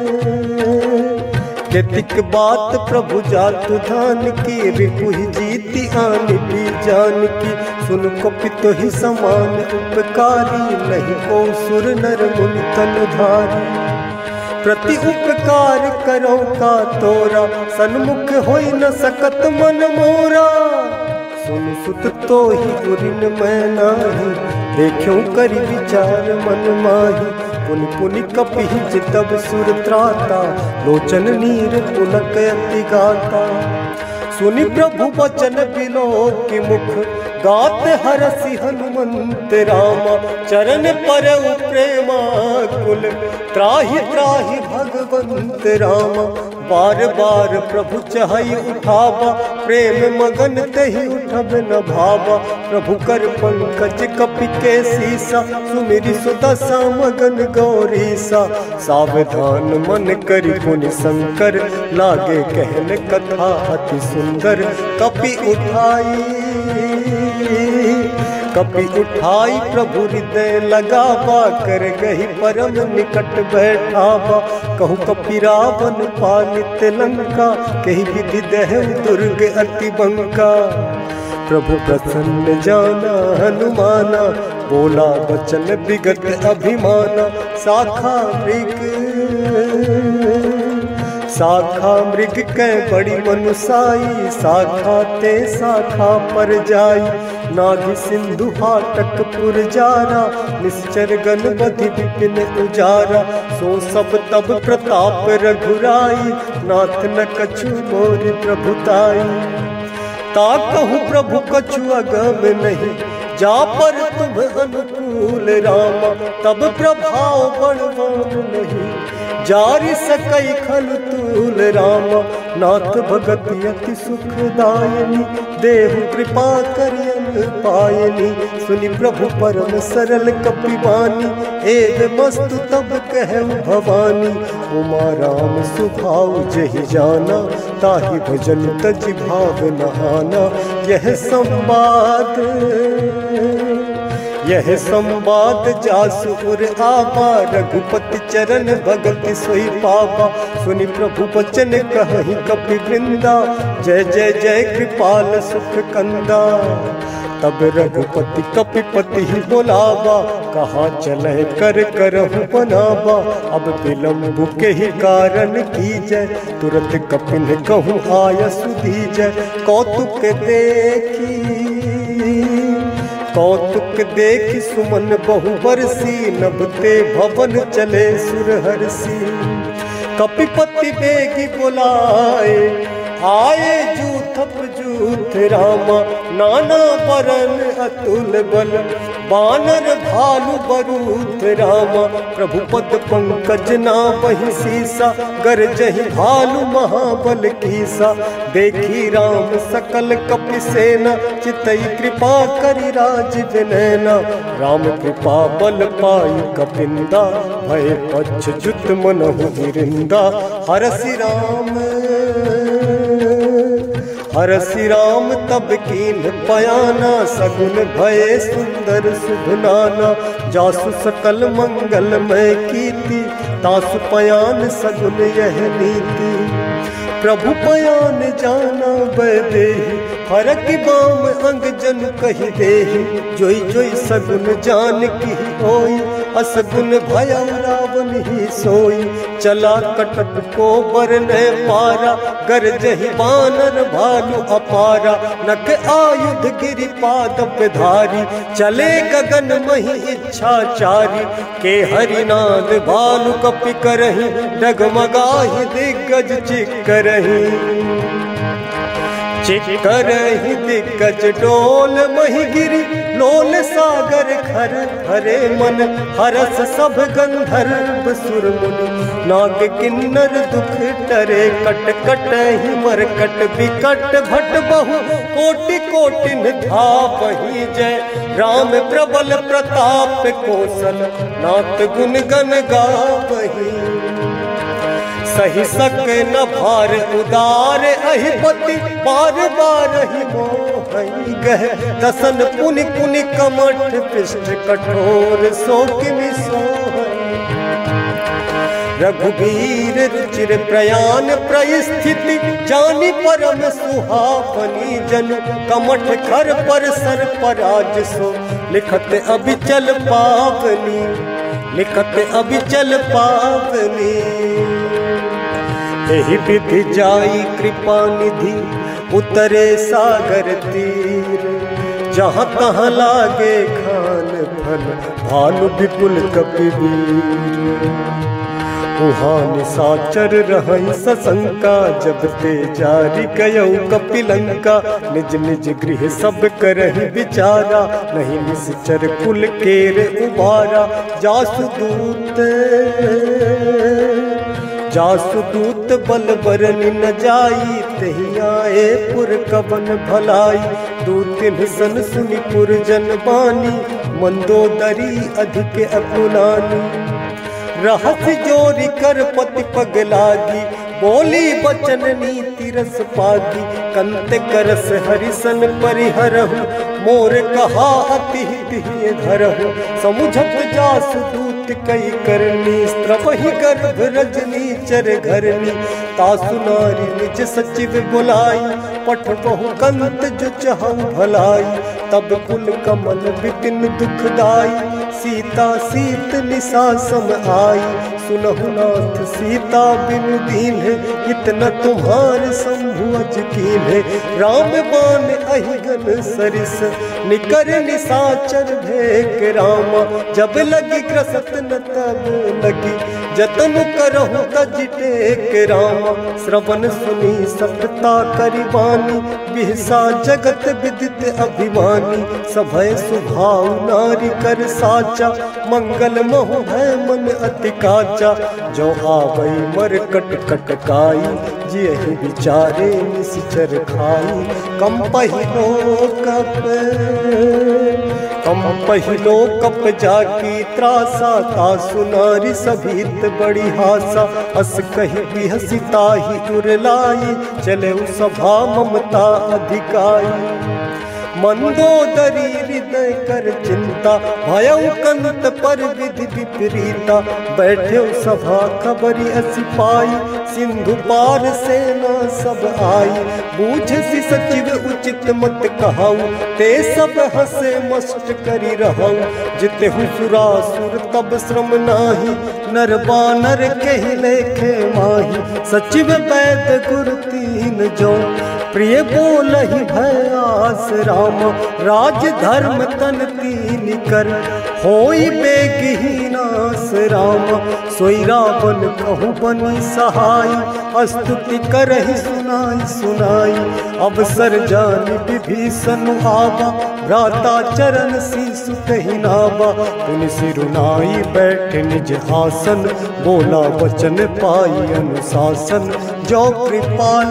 केतिक बात प्रभु जातु धान की, रिपुहि जीति आनि भी जान की। सुन कपि तोहि समान उपकारी, नहीं को सुर नर मुनि तनु धारी। प्रति उपकार करो का तोरा, सन्मुख होई न सकत मन मोरा। सुन सुत तो ही उरिन मैं नाही, देखूं करी विचार मन माही पुन पुनि कपिच तब सुर त्राता लोचन नीर पुलक अति गाता। सुनि प्रभु वचन बिलो की मुख गाते हरसि हनुमंत रामा। चरण पर प्रेमा कुल त्राहि त्राहि भगवंत रामा। बार बार प्रभु चहई उठावा प्रेम मगन तही उठब न भावा। प्रभु कर पंकज कपि के सीसा सुमिरि सुदशा मगन गौरीसा। सावधान मन करि पुनि शंकर लागे कहन कथा अति सुंदर। कपि उठाई कपि उठाई प्रभु हृदय लगावा कर गही परम निकट बैठावा। कहूँ कपि रावण पालित लंका कही विधि दहु दुर्ग अति बंका। प्रभु प्रसन्न जाना हनुमाना बोला वचन विगत अभिमाना। शाखा मृग शाखा मृग कै बड़ी मनुसाई शाखा ते शाखा पर जाई। नाग सिंधु हाटक पुर जारा निश्चर गण बधि विपिन उजारा। सो सब तब प्रताप रघुराई नाथ न कछु मोर प्रभुताई। ता कहूँ प्रभु कछु अगम नहीं जा पर तुम अनुकूल रामा। तब प्रभाव बड़वान नहीं जारी सकई खल तूल रामा। नाथ भगत अति सुखदायनी देहु कृपा करियन पायनी। सुनि प्रभु परम सरल कपिवानी एव मस्तु तब कहु भवानी। उमा राम सुभाव जहि जाना ताहि भजन तज भाव न आना। यह संवाद यह संवाद जासुर आवा रघुपति चरण भगत सोई पावा। सुनि प्रभु वचन कहहि कपि वृंदा जय जय जय कृपाल सुख कंदा। तब रघुपति कपिपति ही बोलावा कहाँ चले कर करहु बनावा। अब विलम्ब के ही कारण कीजय तुरंत कपिन कहूँ आय सुधीजय। कौतुक देखी कौतुक देखि सुमन बहु बरसी नभते भवन चले सुरहरसी। कपिपति बेगी बुलाए आए जूथप जूथ रामा। नाना बरन अतुल बल बानर भालु बरूथ रामा। प्रभु पद पंकज नावहि सीसा गरजहि भालु महाबल कीसा। देखी राम सकल कपि सेना चितई कृपा करि राज विनैना। राम कृपा बल पाई कपिंदा भय पच्छ जुत मनहु गिरिंदा। हरसि राम हरसि राम तब कीन पयाना सगुन भये सुंदर सुभनाना। जासु सकल मंगलमय कीर्ति तासु पयान सगुन यह नीति। प्रभु पयान जाना बदेहि फरक बाम अंग जन कहि देहि। जोई जोई सगुन जान की होई असगुन भय रावण ही सोई। चला कटक को बरन पारा गरजहि बानर भालु अपारा। नक आयुध गिरि पादप धारी चले गगन मही इच्छाचारी। के हरिनाद भालु कपि करहि डगमगाहि दिग्गज चिक्करहि। चिक्करहि दिग्गज डोल मही गिरि लोल सागर खर हरे मन। हरस सब गंधर्व सुर मुनि नाग किन्नर दुख टरे। कट कट ही मरकट विकट भट बहु कोटि कोटिन धावहि जय। राम प्रबल प्रताप कौशल नाथ गुण गण गावहि। सही सक न भार उदार अहिपति बार बार ही मोहि गह। दसन पुनि पुनि कमठ पृष्ठ कठोर सो किमि सोहि। रघुबीर रुचिर प्रयाण परिस्थिति जानी परम सुहावनी जन। कमठ खर पर सर पराज सो लिखत अबिचल पावनी लिखत अबिचल पावनी। एहि विधि जाई कृपा निधि उतरे सागर तीर। जहाँ तहाँ लागे खान फल भालु विपुल कपिवीर। उहाँ निशाचर रहई सशंका जब ते जारी गयौ कपिलंका। निज निज गृह सब करहि विचारा नहीं निश्चर कुल केर उबारा। जासुदूत जासुदूत बल बरनि न जाई तहि आए पुर कवन भलाई। दू तिन सन सुनि पुर जन बानी मंदोदरी अधिक अकुलानी। रहस जोरी कर पति पग लागी बोली बचन नीति रस पागी। कंत करस हरिसन परिहरहु मोर कहा अति हित धरहु। समुझत जासुदूत कई करनी स्त्रपहि गर्भ रजनी चर घरनी। तासु नारी निज सचिव बुलाई पठ बहु कंत जो चहु भलाई। तब कुल कमल विपिन दुखदाई सीता सीत निशा सम आई। सुनहु नाथ सीता बिनु दीन इतना तुम्हार शंभु अज कीन। राम बाण अहिगन सरिस निकर निशाचर भेक रामा। जब लगी ग्रसत न तब लगी जतन करहु तज टेक रामा। श्रवण सुनी सप्ता करिबानी बिहसा जगत विदित अभिमानी। सभय सुभाव नारी कर साचा मंगल मोह भय मन अति काचा। जो आवई मर कट कट काई जियहि विचारे निश्चर खाई। कम पहिलो कप कम पहिलो कप जाकी त्रासा। तासु नारी सभीत बड़ी हासा अस कही बिहसिता ही उरलाई। चले सभा ममता अधिकाई। मंदोदरी हृदय कर चिंता भयउ कंत पर विधि विपरीता। बैठे सभा खबरी असी पाई सिंधु पार सेना सब आई। बूझ सी सचिव उचित मत कहाऊ ते सब हंसे मस्त करी रहऊ। जिते हुसुरासुर तब श्रम नाही नर बानर कहि लेखे माही। सचिव वैद गुरु तीन जो प्रिय बोलहि भय आस राम। राज धर्म तन तीन कर होई बेगहि नास राम। सोई रावण कहु बनी सहाय स्तुति करहि सुनाई सुनाई। अवसर जानि विभीषण आवा भ्राता चरण शीसु कहि नावा। पुनि सिरुनाई बैठ निज आसन बोला वचन पाई अनुशासन। जो कृपाल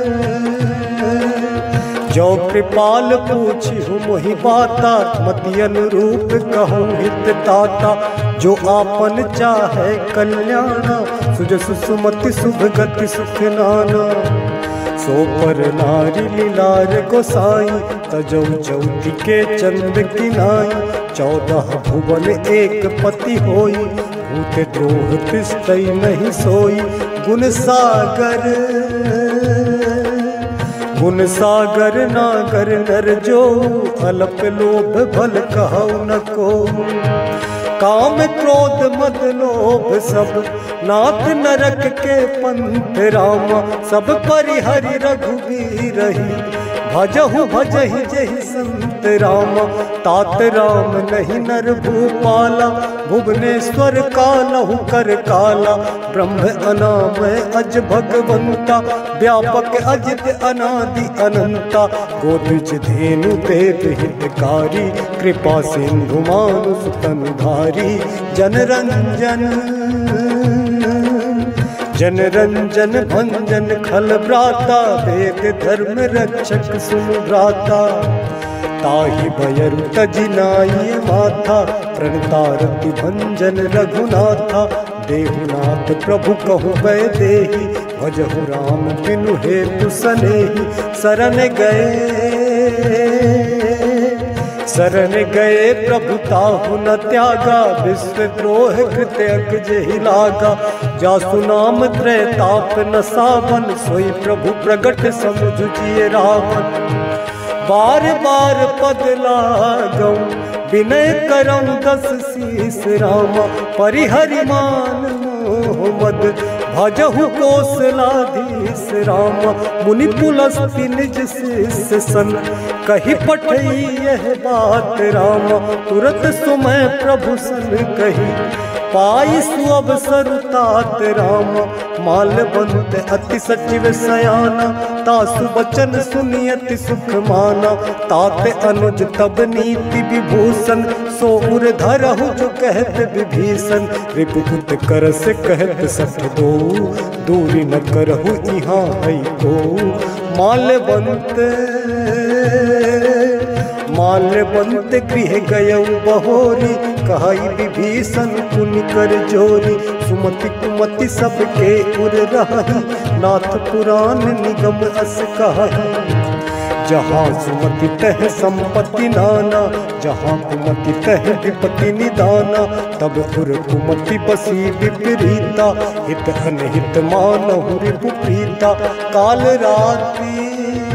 जो कृपाल पूछिहु मोहि बाता मति अनुरूप कहूँ हित ताता। जो आपन चाहे कल्याणा सुजसु सुमति शुभ गति सुख नाना। सो पर नारी लीलार गोसाई तजौ चौथी के चंद किनाई। चौदह भुवन एक पति होई भूत द्रोह तिस्तई नहीं सोई। गुण सागर गुण सागर नागर नर जो अल्प लोभ भल कहु न को। काम क्रोध मद लोभ सब नाथ नरक के पंथ रामा। सब परिहरि रघुबीर रही भजहु भजहि जहि संत रामा। तात राम नहीं नर भूपाला भुवनेश्वर कालहु कर काला। ब्रह्म अनामय अज भगवंता व्यापक अजित अनादि अनंता। गोदिच धेनु देव हितकारी कृपा सिंधु मानुष तनुधारी। जनरंजन जनरंजन भंजन खल भ्राता वेद धर्म रक्षक सुन भ्राता। ताहि भयरु तजिनाई माथा प्रणतारति भंजन रघुनाथा। देहुनाथ प्रभु कहु वै देहि भजहु राम बिनु हेतु सनेहि। शरण गए शरण गए प्रभु ताहु न त्यागा। विश्व द्रोह कृत्यक जेहि लागा। जासु नाम त्रय ताप न सावन सोई प्रभु प्रगट समुझ जिय रावण। बार बार पद लागौ विनय करऊँ दस शीस रामा। परिहरि मान मोह मद भजहु कौशलाधीश राम मुनि पुलस्ति निज शिष्य सन कही पठई यह बात राम तुरत सुमय प्रभु सन कही पाई सुअवसर तात राम मालवंत अति सचिव सयाना तासु बचन सुनि अति सुख माना ताते अनुज तब नीति विभूषण सो उर धरहु जो कहत विभीषण रिपुपुत कर से कहत सठ दो दूरी न करहु यहाँ है को मालवंत माल्यवंत गृह गयऊ बहोरी कहाई विभीषण पुनि कर जोरी सुमति कुमति सबके उर रही नाथ पुराण निगम अस कही जहाँ सुमति तह संपत्ति नाना जहाँ कुमति तह विपत्ति निदाना तब उर कुमति बसी विपरीता हित अनहित मानहु रिपुप्रीता काल राति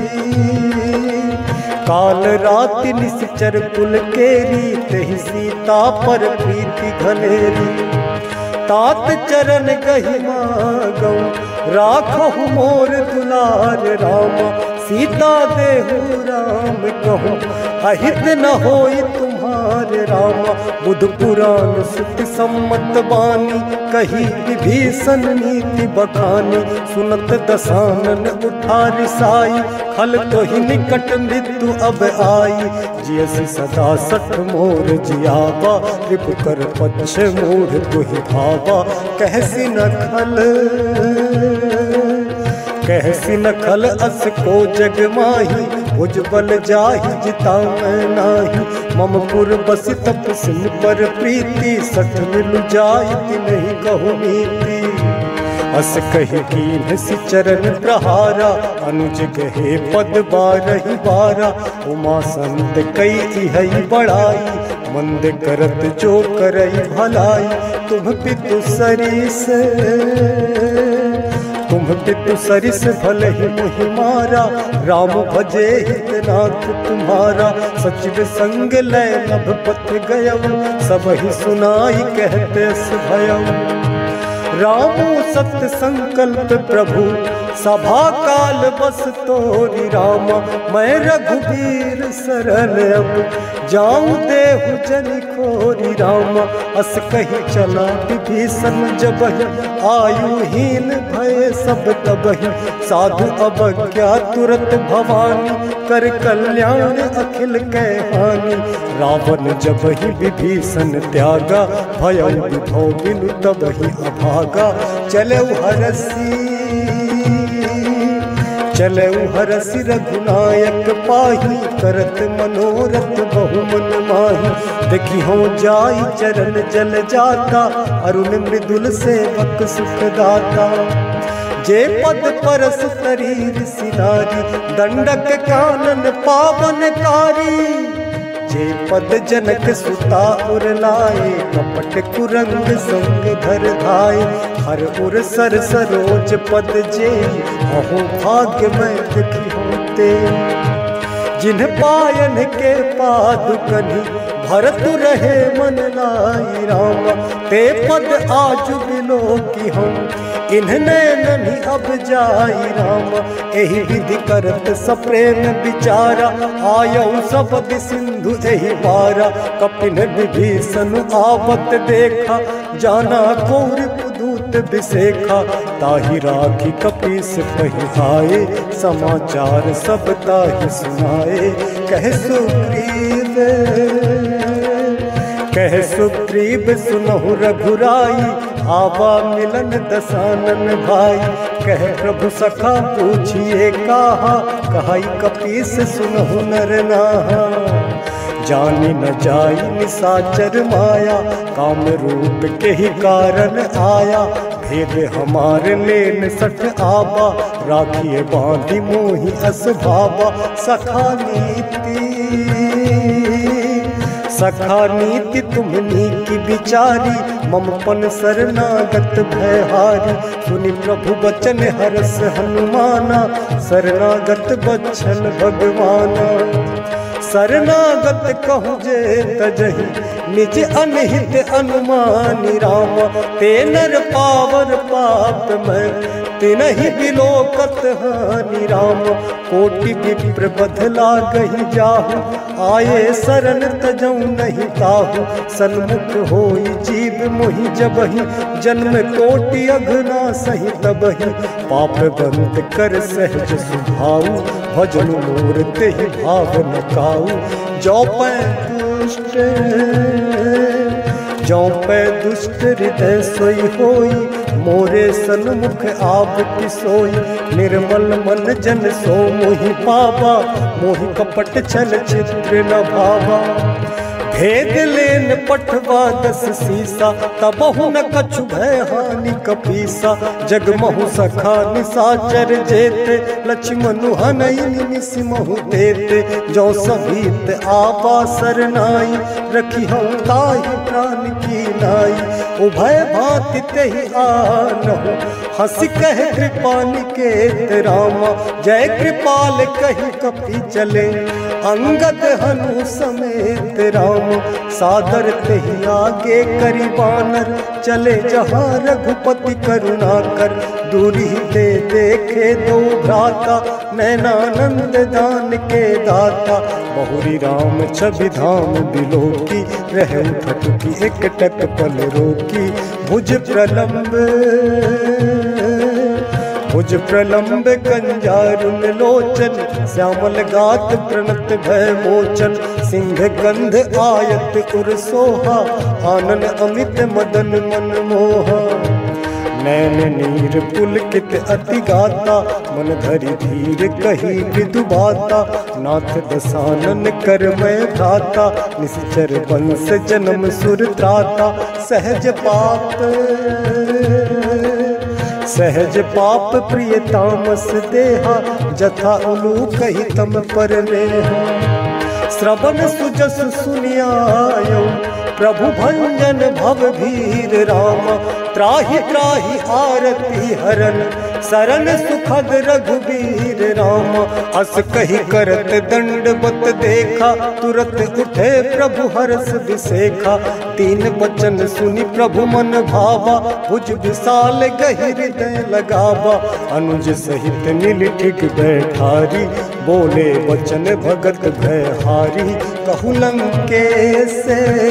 काल राति निश्चर कुल केरी तहि सीता पर प्रीति घनेरी तात चरण गहि मागौ राखहु मोर दुलार राम सीता देहु राम कहूँ अहित न होई तुम्हारे राम बुध पुराण सुत सम्मत बानी कही विभीषण नीति बखानी सुनत दसानन उठा रिसाई खल तो ही निकट मृत्यु अब आई जियसि सदा सठ मोर जियावा रिपु कर पक्ष मूढ़ तुहि भावा कहसी न खल कहसी न खल अस को जग माही भुज बल जाहि जिता मैं नाही ममपुर बस तप सिन पर प्रीति सठ मिलु जाहि नहीं कहु नीति अस कही कीन सि चरण प्रहारा अनुज गहे पद बारहि बारा उमा संत कई हई बड़ाई मंद करत जो करई भलाई तुम पितु सरिस तुम पितु सरिस भले ही मुहि मारा राम भजे हितनाथ तुम्हारा सचिव संग लय नभ पथ गयऊ सब ही सुनाई कहते भयऊ रामो सत्य संकल्प प्रभु सभा काल बस तोरी राम मैं रघुवीर सरल अब जाऊं देहु जन खोरी राम अस कही चला विभीषण जबहि आयुहीन भय सब तबहि साधु अवज्ञा तुरत भवानी कर कल्याण अखिल कै हानि रावण जबहि विभीषण त्यागा भयउ विभव बिनु तबहि अभागा चले हरसी चले हरसि रघुनायक पाही करत मनोरथ बहु मन माही देखी हो जाई चरण जल जाता अरुण मृदुल सेवक सुख दाता जे पद परस शरीर सिनारी दंडक कानन पावन कारी जे पद जनक सुता उर लाए कपट कुरंग संग धर धाय हर उर सर सरोज पद जे अहो भाग्य मैं दुखी होते जिन पायन के पादुकनि भरत रहे मन लाई राम ते पद आज बिलो की हम इन्हने नहीं अब जाई राम एहि विधि करत सप्रेम विचारा आयऊ सब सिंधु एहि बारा कपिन विभीषण आवत देखा जाना कौर पुदूत विशेखा ताहि राखी कपीस पहि आए समाचार सब ताहि सुनाए कह सुग्रीव कह सुग्रीव सुनहु रघुराई आवा मिलन दसानन भाई कह प्रभु सखा पूछिए कहा कहाई कपीस सुनहु नर नाहा जानी न जाई निसाचर माया काम रूप के ही कारण आया भेद हमारे लेन सठ आबा राखिए बांधी मोहि अस भावा सखा नीति सखा नीति तुमनी की बिचारी ममपन शरणागत भयहारी सुनि प्रभु बचन हरस हनुमाना शरणागत बचन भगवाना शरणागत कहूँ जे तजहि निज अनहित अनुमानी राम। ते नर पावर पाप में तिनहि बिलोकत हानि राम। कोटि विप्र बदला गहि जाहु, आये शरण तजऊ नहीं ताहु। सन्मुख होई जीव मोहि जबहि, जन्म कोटि अघना सहि तबहि। पाप बंद कर सहज सुभाऊ, भजन मोर तेहि भाव न काऊ। जो पै दुष्ट जो पै दुष्ट हृदय सोई होई, मोरे सन्मुख आप सोई। निर्मल मन जन सो मोहि पावा, मोहि कपट छल चित्र न भावा। भेद लेन पठवा दस सीसा, तबहु न कछु भय हानि कपीसा। जगमहु सखा निसाचर जेते, लक्ष्मण हनई निमिषमहु देते। जो सभीत आवा सरनाई, रखी हम ताहि प्राण की नाई। उभय भांति तेहि आनहु, हंसी कह कृपा निकेत रामा। जय कृपाल कहि कपि चले, अंगद हनु समेत राम। सादर तेहि आगे करि बानर, चले जहाँ रघुपति करुणा कर। दूरी दे देखे दो भ्राता, नैनानंद दान के दाता। बहुरी राम छवि धाम बिलोकी, रह फटकी एक टक पल रोकी। भुज प्रलंब भुज प्रलंब कंजारुन लोचन, श्यामल गात प्रणत भय मोचन। सिंह गंध आयत उर सोहा, आनन अमित मदन मन मोहा। नैन नीर पुलकित अति गाता, मन धरि धीर कही विदु बाता। नाथ दसानन कर मैं भ्राता, निश्चर वंश जन्म सुर त्राता। सहज पाप सहज पाप प्रिय तामस देहा, जथा उलू कही तम पर नेहा। श्रवण सुजस सुनियायो, प्रभु भंजन भव भीर राम। त्राहि त्राहि आरती हरन, शरण सुखद रघुबीर राम। अस कही करत दंडवत देखा, तुरत उठे प्रभु हर्ष विसेखा। तीन वचन सुनि प्रभु मन भावा, भुज विशाल गहि हृदय लगावा। अनुज सहित मिल ठिक बैठारी, बोले वचन भगत भय हारी। कहु लंकेश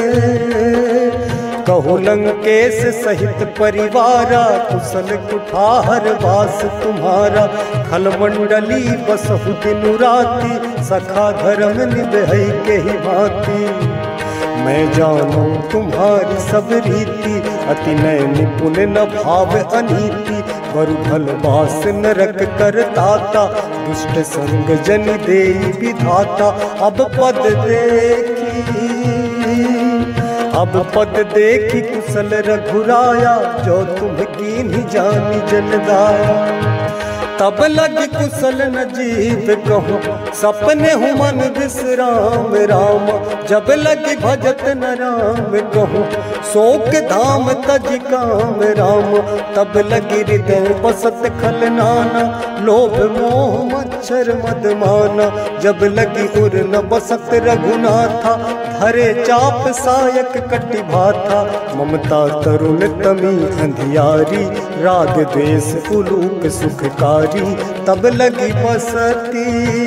कहु लंकेश सहित परिवारा, कुशल कुठार वास तुम्हारा। खलमंडली बसहु दिनु राति, सखा धर्म निभै के ही भांति। मैं जानू तुम्हारी सब रीति, अति नय निपुण न भाव अनीति। बरु भल बास नरक कर दाता, दुष्ट संग जन देई विधाता। अब पद देखी अब पद देखी कुशल रघुराया, जो तुम कीन्ही जानी जन दाया। तब लग कुशल न जीव कहूँ, सपने हूँ मन विश्राम राम। जब लग भजत न राम कहूँ, शोक धाम तज काम राम। तब लगी हृदय बसत खल नाना, लोभ मोह मच्छर मदमाना। जब लगी उर न बसत रघुनाथा, धरे चाप सायक कटि भाथा। ममता तरुण तमी अंधियारी, राग द्वेष उलूक सुखकारी। तब लगी बसती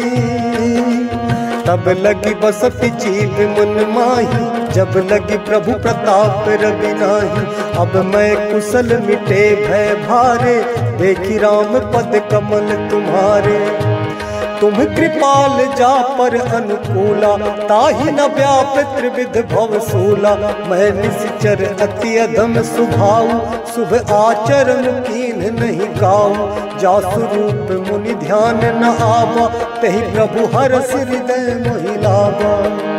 तब लगी बसती जीव मन माही। जब लगी प्रभु प्रताप रवि नाही। अब मैं कुशल मिटे भय भारे, देखी राम पद कमल तुम्हारे। तुम कृपाल जा पर अनुकूला, ताहि न व्याप त्रिविध भव सूला। मैं निश्चर अति अधम सुभाऊ, शुभ आचरण कीन नहीं गाऊ। जासु रूप मुनि ध्यान न आवा, तहि प्रभु हरस हृदय मोहि लावा।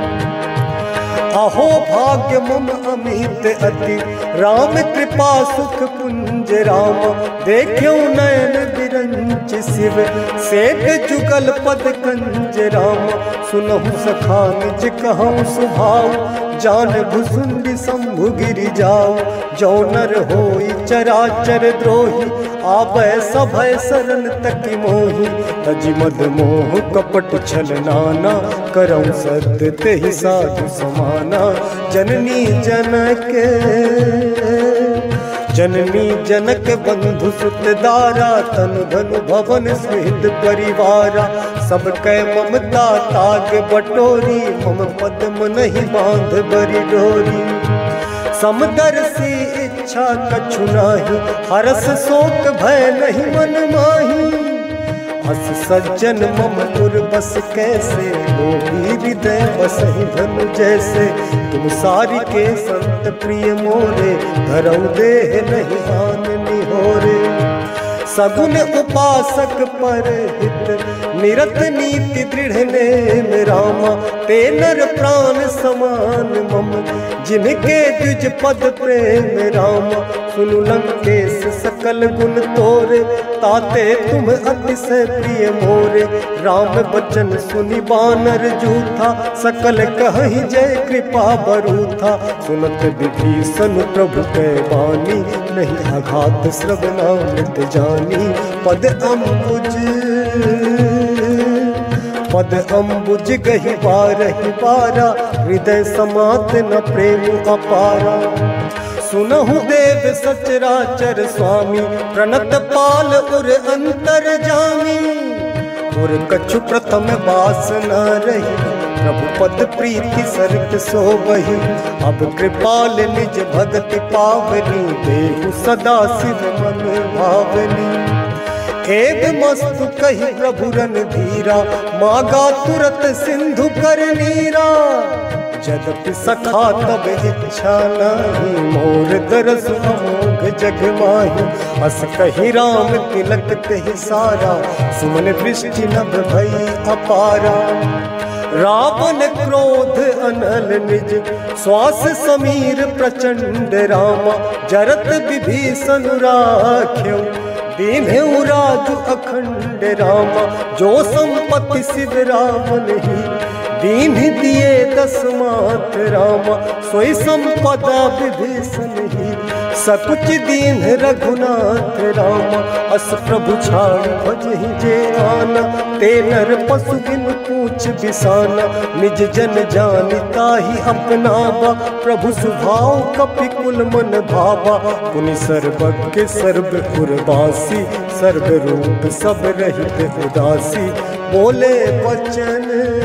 अहो भाग्य मम अमित अति, राम कृपा सुख पुंज राम। देखियो नयन बिरंच शिव, सेठ जुगल पद कंज राम। सुनहु सखा निज कहूँ सुभाऊ, जान भुसुंडी शंभु गिरि जाओ, जो नर होई चराचर द्रोही, आबै सभय शरण तकी मोही। तजि मद मोह कपट छल नाना, करौ सत्य तेहि साधु समाना। जननी जनक जननी जनक बंधु सुत दारा, तनु धनु भवन सुहृद परिवारा। सब कै ममता ताग बटोरी, मम पद्म नहीं बांध बरि डोरी। समदर्शी इच्छा कछु नाही, हरस शोक भय नहीं मन माही। हस सज्जन मम पुर बस कैसे, लोभी हृदय बसहि धनु जैसे। तुम सारी के संत प्रिय मोरे, धरौ देह नहीं आन निहोरे। सगुन उपासक पर हित, निरत नीति दृढ़ नेम रामा। ते नर प्राण समान मम, जिनके द्विज पद प्रेम रामा। सुनु लंकेश सकल गुण तोरे, ताते तुम अतिशय प्रिय मोरे। राम बचन सुनि बानर जूथा, सकल कहहि जय कृपा बरूथा। सुनत विभीषण प्रभु कै वाणी, नहीं आघात श्रवणा मृत जानी। पद अम्बुज पद अम्बुज गहि बारहि बारा, हृदय समात न प्रेम अपारा। सुनहु देव सचराचर स्वामी, प्रणत पाल उर अंतर जामी। उर कछु प्रथम बास न रही, प्रभु पद प्रीति सरित सोबहि। अब कृपाल निज भगति पावनी, देहु सदा शिव मन भावनी। एव मस्तु कहि प्रभु रणधीरा, मागा तुरत सिंधु कर नीरा। जदपि सखा तब इच्छा नहीं, मोर दरस अमोघ जग माही। अस कहि राम तिलक तेहि सारा, सुमन वृष्टि नभ भई अपारा। रावण क्रोध अनल निज, श्वास समीर प्रचंड रामा। जरत विभीषण राख्यो, दीन्हु राजु अखंड रामा। जो संपत्ति शिव रावण ही, दीन दिए दस मात रामा। सोई संपदा विभीषण ही, सकुच दीन रघुनाथ रामा। अस प्रभु छाड़ भजहि जे आना, ते नर पशु बिन पूछ बिसाना। निज जन जानि ताहि अपनावा, प्रभु सुभाव कपि कुल मन भावा। पुनि सर्वज्ञ सर्व पुरवासी, सर्व रूप सब रहित उदासी। बोले वचन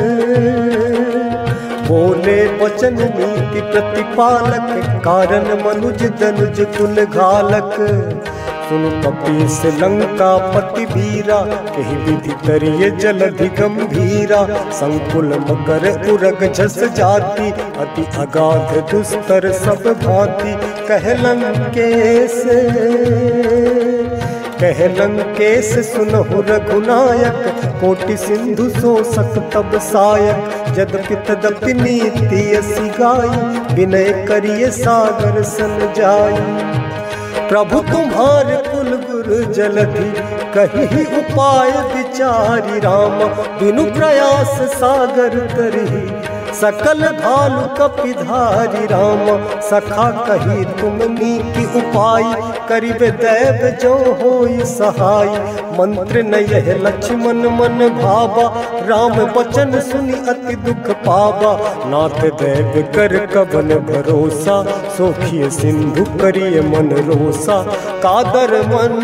बोले वचन नीति प्रतिपालक, कारण मनुज दनुज कुल घालक। सुनु कपीस लंका पति वीरा, कहि विधि करिए जलधि गंभीरा। संकुल मकर उरग झस जाति, अति अगाध दुस्तर सब भांति। कह लंकेश कह लंकेश सुनहु रघुनायक, कोटि सिंधु शोषक तब सायक। जदपि तदपि नीति असी गाई, विनय करिए सागर सन जाई। प्रभु तुम्हार कुल गुरु जलधि, कहि उपाय विचारी रामा। बिनु प्रयास सागर तरही, सकल भालु कपिधारी रामा। सखा कही तुम नीति उपाय, करिबे दैव जो होई सहाय। मंत्र न यह लक्ष्मण मन भावा, राम बचन सुनि अति दुख पावा। नाथ दैव कर कवन भरोसा, सोखिय सिंधु करिय मन रोसा। कादर मन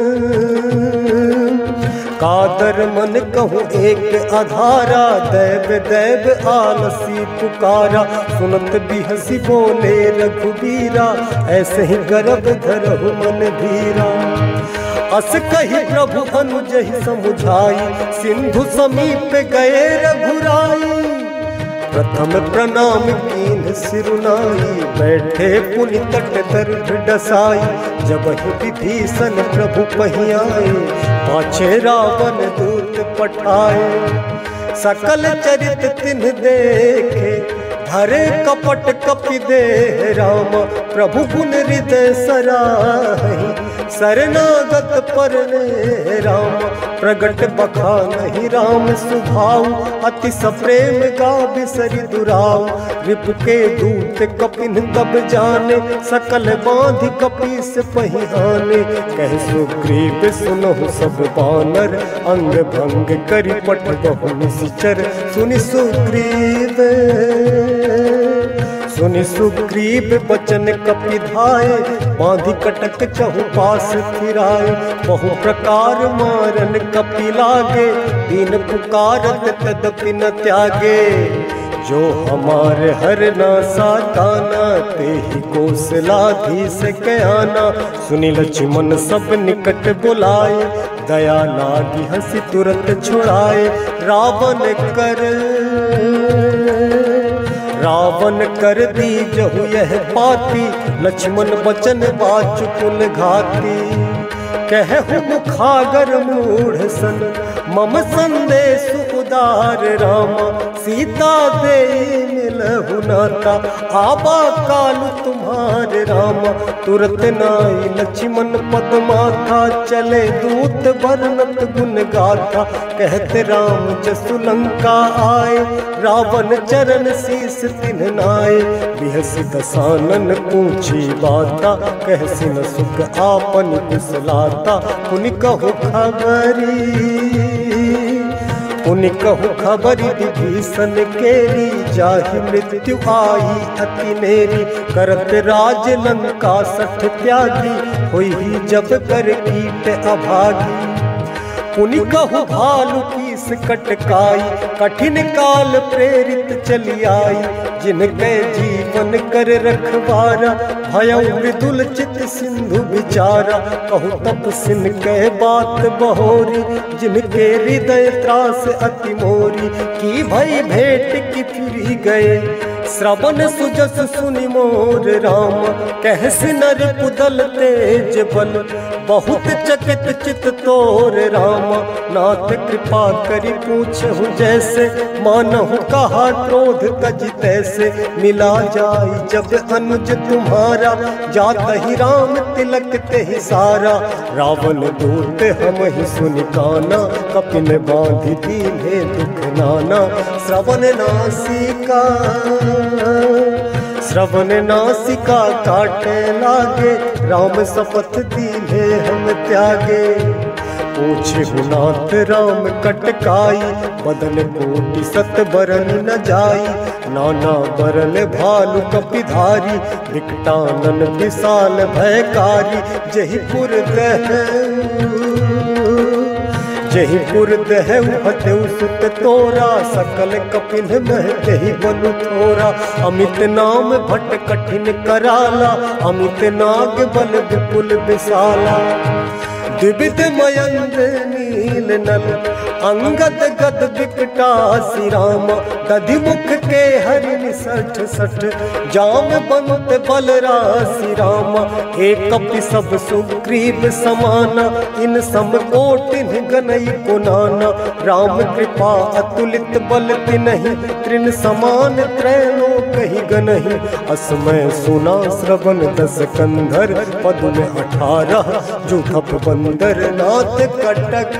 कादर मन कहूँ एक आधारा, दैव दैव आलसी पुकारा। सुनत बिहसी बोले रघुबीरा, ऐसे ही गर्भ धरहु मन धीरा। अस कही प्रभु अनुजहि समुझाई, सिंधु समीप गए रघुराई। प्रथम प्रणाम कीन्ह सिरुनाई, बैठे पुनि तट दर्भ डसाई। जब विभीषण प्रभु पहियाए, पाछे रावण दूत पठाए। सकल चरित तिन्ह देखे, धरे कपट कपि देह रामा। प्रभु गुण हृदय सराहि, शरणागत पर ने राम प्रगट बखा नहीं राम सुभाव अति सप्रेम गा बिसरि दुराव रिप के दूत कपिन तब जाने सकल बांधि कपि से पहियाने कह सुग्रीव सुनहु सब बानर अंग भंग करि पट बहु निश्चर सुनि सुग्रीव सुनि सुग्रीव बचन कपि धाये बांधि कटक चहु पास फिराए बहु प्रकार मारन कपि लागे दीन पुकारत तदपि न त्यागे जो हमारे हर नासा काना ते ही कौशलाधीश कयाना सुनि लक्ष्मण सब निकट बुलाए दया लागी हंसी तुरंत छुड़ाए रावण कर रावण कर दी जहु यह पाती लक्ष्मण बचन बाचु कुल घाती कहु मुखागर मूढ़ सन मम संदेश उदार रामा सीता दे मिलहु नाता आबा काल तुम्हारे रामा तुरत नाई लक्ष्मण पद माथा चले दूत वर्णत गुण गाथा कहते राम जसु लंका आए रावण चरण शीस तिन्ह नाए बिहसि दसानन पूछी बाता कहसि न सुख आपन कुशलाता पुनि कहु खबरी पुनि कहु खबरी विभीषण केरी जाहि मृत्यु आई अति नेरी करत राज लंका सठ त्यागी होई जब कर कीट अभागी पुनि कहु भालु कीस कटकाई कठिन काल प्रेरित चली आई जिनके जीवन कर रखवारा भयउ मृदुल चित सिंधु विचारा कहु तप सिन के बात बहोरी जिनके हृदय त्रास अति मोरी की भई भेंट की फिरी गए श्रवण सुजस सुनि मोर राम कहसि नर पुदल तेज बल बहुत चकित चित तोर राम नाथ कृपा करि पूछहु जैसे मानहु कहा क्रोध तज तैसे मिला जाई जब अनुज तुम्हारा जात ही राम तिलक ते ही सारा रावण दूत हम ही सुनि काना कपिन बांधि दीन्हे दुख नाना श्रवण नासिका श्रवण नासिका काटे लागे राम शपथ दीन्हे हम त्यागे पूछे नाथ राम कटकाई बदन कोटि सत बरन न जाई नाना बरन भालु कपिधारी विकटानन विशाल भयकारी जहिपुर दह जहिपुर दहु हतउ सुत तोरा सकल कपिन मह जहि बनु थोरा अमित नाम भट कठिन कराला अमित नाग बल विपुल विशाला द्विविध मयंद नील नल अंगद गद विकटासी राम दधि मुख के हरि सठ सठ जाम बंत बल राशि राम एक कपि सब सुग्रीव समाना इन सम कोटिन गनई पुनाना राम कृपा अतुलित बल तिनहि त्रिन समान त्रैलोक ही गनहि असमय सुना श्रवण दस कंधर पद में अठारह जो थप बंदर नाथ कटक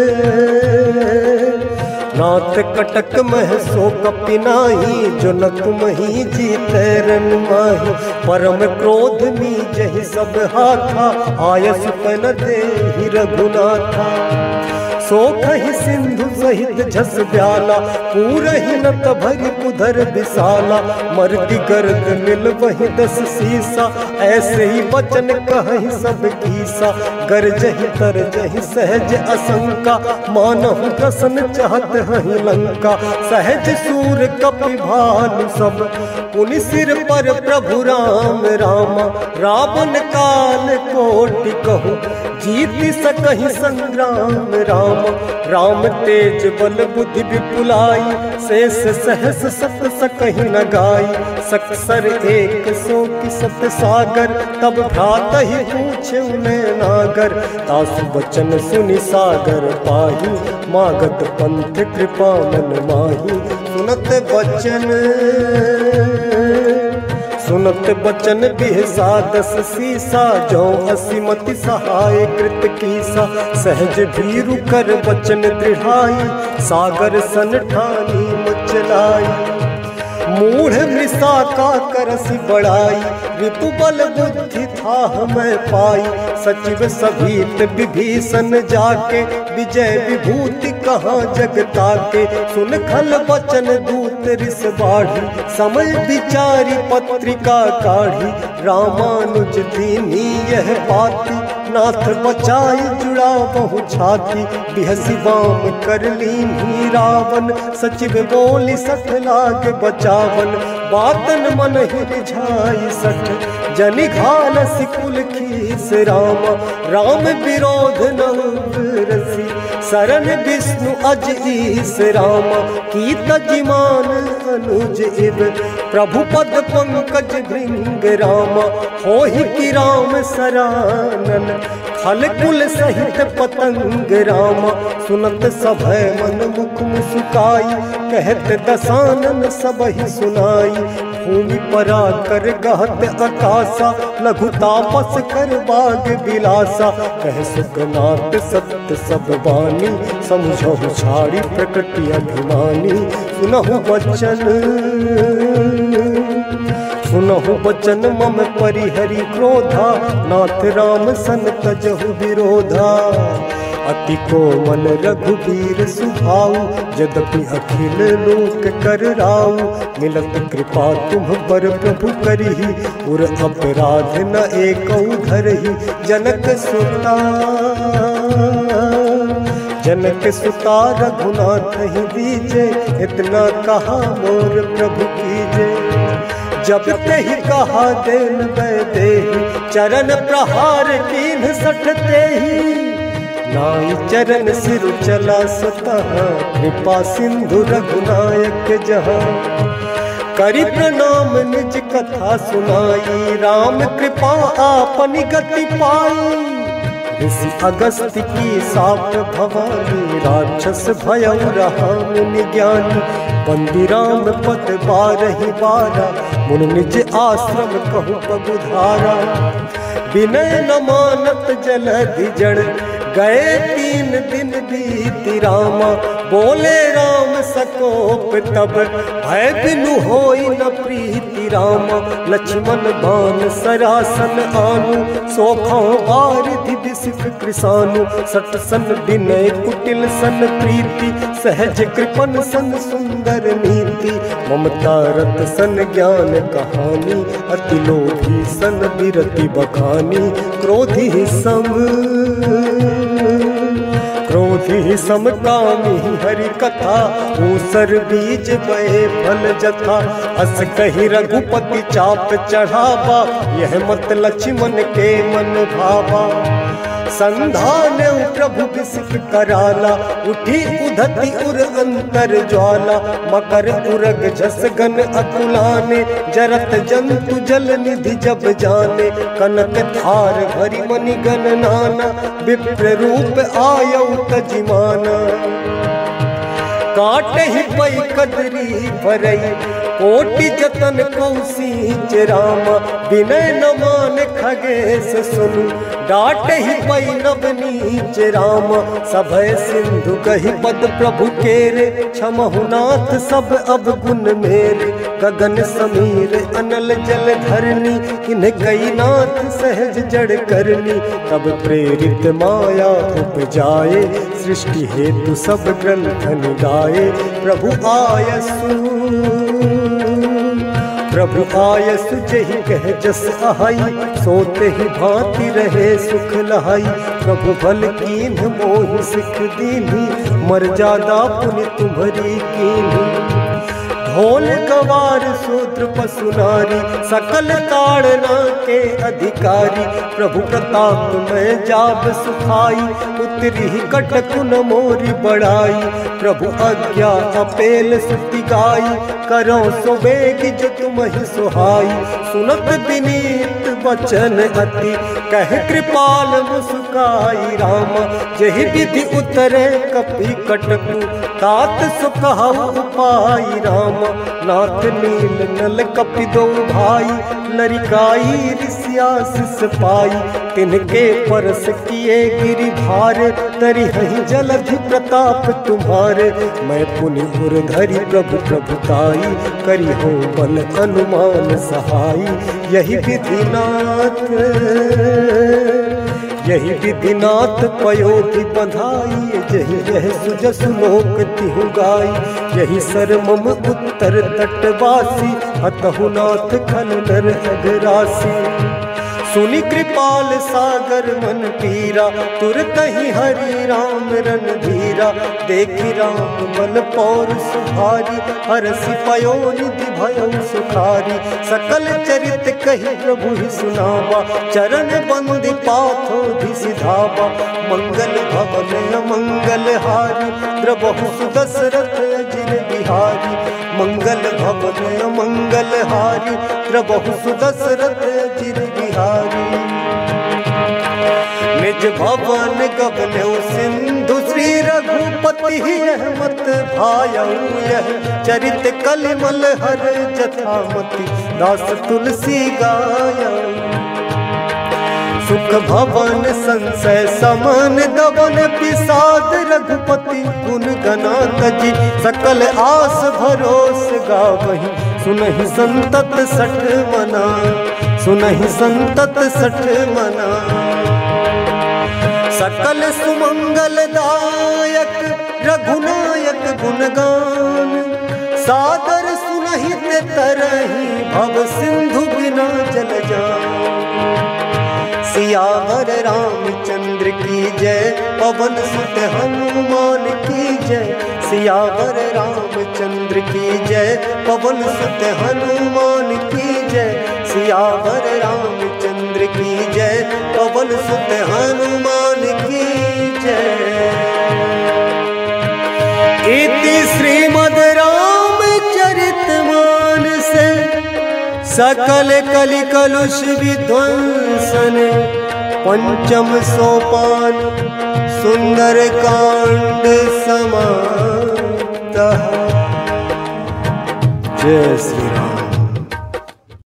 नाथ कटक मह सो कपि नाही जो न तुम ही जीते रन माही परम क्रोध मी जहि सब हाथा आयस पन दे रघुनाथा सो कहि सिंधु सहित झस ब्याला पूरहि नत भरि पुधर विशाला मर्दि गर्द मिल वही दस सीसा ऐसे ही वचन कहि सब कीसा गरजहि तरजहि सहज असंका मानहु प्रसन्न चाहत हहि लंका सहज सूर कपि भालु सब पुनि सिर पर प्रभु राम रामा रावण काल कोटि कहु जीति सकहि संग्राम राम राम तेज बल बुद्धि विपुलाई शेष सहस सत सकहि न गाई सकसर एक सो की सत सागर तब भ्रात ही पूछे उन्हें नागर तासु बचन सुनि सागर पाही मागत पंथ कृपा मन माही सुनत बचन सुनत बचन बिहसा दस सीसा, जो असीमति सहाय कृत कीसा। सहज भीरु कर बचन दृढ़ाई, सागर सन ठानी मचलाई। मूढ़ मृषा का करसी बढ़ाई, रिपु बल बुद्धि था हमें पाई। सचिव सभीत विभीषण जाके, विजय विभूति कहाँ जगता के। सुन खल बचन दूत रिस बाढ़ी, समझ विचारी पत्रिका काढ़ी। रामानुज दीनी यह बाती, नाथ बचाई जुड़ा बहु छाती। बिहसी वाम कर लीनी रावण, सचिव बोली सठ लाग बचावन। बातन मन ही रिझाई सठ, जनि घाल सिकुल खीस रामा। राम विरोध न रसी, शरण विष्णु अज ईस रामा। की तजिमान अनुज इव, प्रभु पद पंकज भृंग रामा। होहि कि राम सरानन, खल कुल सहित पतंग रामा। सुनत सभय मन मुख मुस्काई, कहत दसानन सबहि सुनाई। भूमि परा कर गहत आकाशा, लघु तापस कर बाग बिलासा। कह सुखनाथ सत्य सब बानी, समझहु छाड़ी प्रकृति अभिमानी। सुनहु वचन सुनहु वचन मम परिहरि क्रोधा, नाथ राम सन तजहु विरोधा। अति कोमल रघुबीर सुभाऊ, यद्यपि अखिल लोक कर राऊ। मिलत कृपा तुम पर प्रभु करही, उर अपराध न एकौ धरही। जनक सुता जनक सुता रघुनाथ ही दीजे, इतना कहा मोर प्रभु कीजे। जब ते ही कहा देन देहि, चरण प्रहार कीन्ह सठते ही। नाई चरण सिर चला सतः, कृपा सिंधु रघुनायक जहाँ। करि प्रणाम निज कथा सुनाई, राम कृपा आपन गति पाई। ऋषि अगस्त्य की साप भवानी, राक्षस भयउ रहा मुनि ज्ञानी। बंदी राम पद बारहि बारा, मुन निज आश्रम कहु पगुधारा। विनय न मानत जलधि जड़, गए तीन दिन बीती रामा। बोले राम सकोप तब, भय बिनु होई न प्रीति रामा। लक्ष्मण बाण सरासन आनु, सोखौ बारिधि बिसिक कृसानु। सट सन विनय कुटिल सन प्रीति, सहज कृपन सन सुंदर नीति। ममता रत सन ज्ञान कहानी, अति लोभी सन विरति बखानी। क्रोधी सम क्रोधी सम कामी हरि कथा, ऊसर बीज बहे फल जथा। अस कही रघुपति चाप चढ़ावा, यह मत लक्ष्मण के मन भावा। संधान प्रभु बिसिक कराला, उठी उधति उर अंतर ज्वाला। मकर उरग झस गन अकुलाने, जरत जंतु जल निधि जब जाने। कनक धार भरी मणि गण नाना, विप्र रूप आयौ तजिमाना। काटे ही पई कदरी भरई, कोटि जतन कौसीच रामा। विनय न मान खगेश सुनु, डाटे ही पई नवनीच रामा। सभय सिंधु कही पद प्रभु केरे, क्षमहु नाथ सब अब गुण मेरे। गगन समीर अनल जल धरनी, किन्ह कई नाथ सहज जड़ करनी। तब प्रेरित माया उपजाए, सृष्टि हेतु सब ग्रंथन गाए। प्रभु आयसु प्रभु आयसु जहि कह जस आहाई, सोते ही भांति रहे सुख लहाई। प्रभु भल कीन्ह मोहि सिख दीन्ही, मर्यादा पुनि तुम्हरी कीन्ही। ढोल गवार शूद्र पशु नारी, सकल ताड़ना के अधिकारी। प्रभु प्रताप में जाब सुखाई, उतरी कटकु न मोरी बढ़ाई। प्रभु आज्ञा अपेल सुति गाई, करो सो वेग जो तुम ही सुहाई। सुनत विनीत वचन अति, कह कृपाल मुस्काई रामा। जहि विधि उतरे कपि कटकु, तात सुखहु उपाई रामा। सुनावा। नाथ नील नल कपि दो भाई, लरिकाई ऋषिया शिष पाई। तिनके परस किए गिरि भार, तरि हहि जलधि प्रताप तुम्हारे। मैं पुनि उर धरि प्रभु प्रभुताई, करि हो बल अनुमान सहाई। यही विधिनाथ यही विधिनाथ पयोधि बधाई, जही यह सुजसु लोक तिहु गाई। यही सर मम उत्तर तटवासी, अतहु नाथ खल नर अघरासी। सुनि कृपाल सागर मन पीरा, तुरत ही हरि राम रणधीरा। देखि राम बल पौर सुभारी, हरसि पयोनिधि भयउ सुखारी। सकल चरित कहि प्रभु ही सुनावा, चरण बंदि पाथोधि सिधावा। मंगल भवन अमंगल हारी, द्रबहु सुदशरथ अजिर बिहारी। मंगल भवन अमंगल हारी, द्रबहु सुदशरथ अजिर बिहारी। निज भवन गबनउ सिंधु, श्री रघुपति यह मत भायउ। यह चरित कलिमल हर जथामति, दास तुलसी गायउ। सुख भवन संशय समन दबन, पिसाद रघुपति गुण गना तजी। सकल आस भरोस गावहि, सुनहि संतत सठ मना। सुनहि संतत सठ मना। सकल सुमंगल दायक रघुनायक गुणगान, सादर सुनहि ते तरहि भव सिंधु बिना जल जान। सियावर रामचंद्र की जय, पवन सुत हनुमान की जय। सियावर रामचंद्र की जय, पवन सुत हनुमान की जय। सियावर रामचंद्र की जय, पवन सुत हनुमान की जय। इति श्रीमद् रामचरित मानस, सकल कलि कलुष विध्वंसन। पंचम सोपान सुंदर कांड समाप्त। जय श्री राम।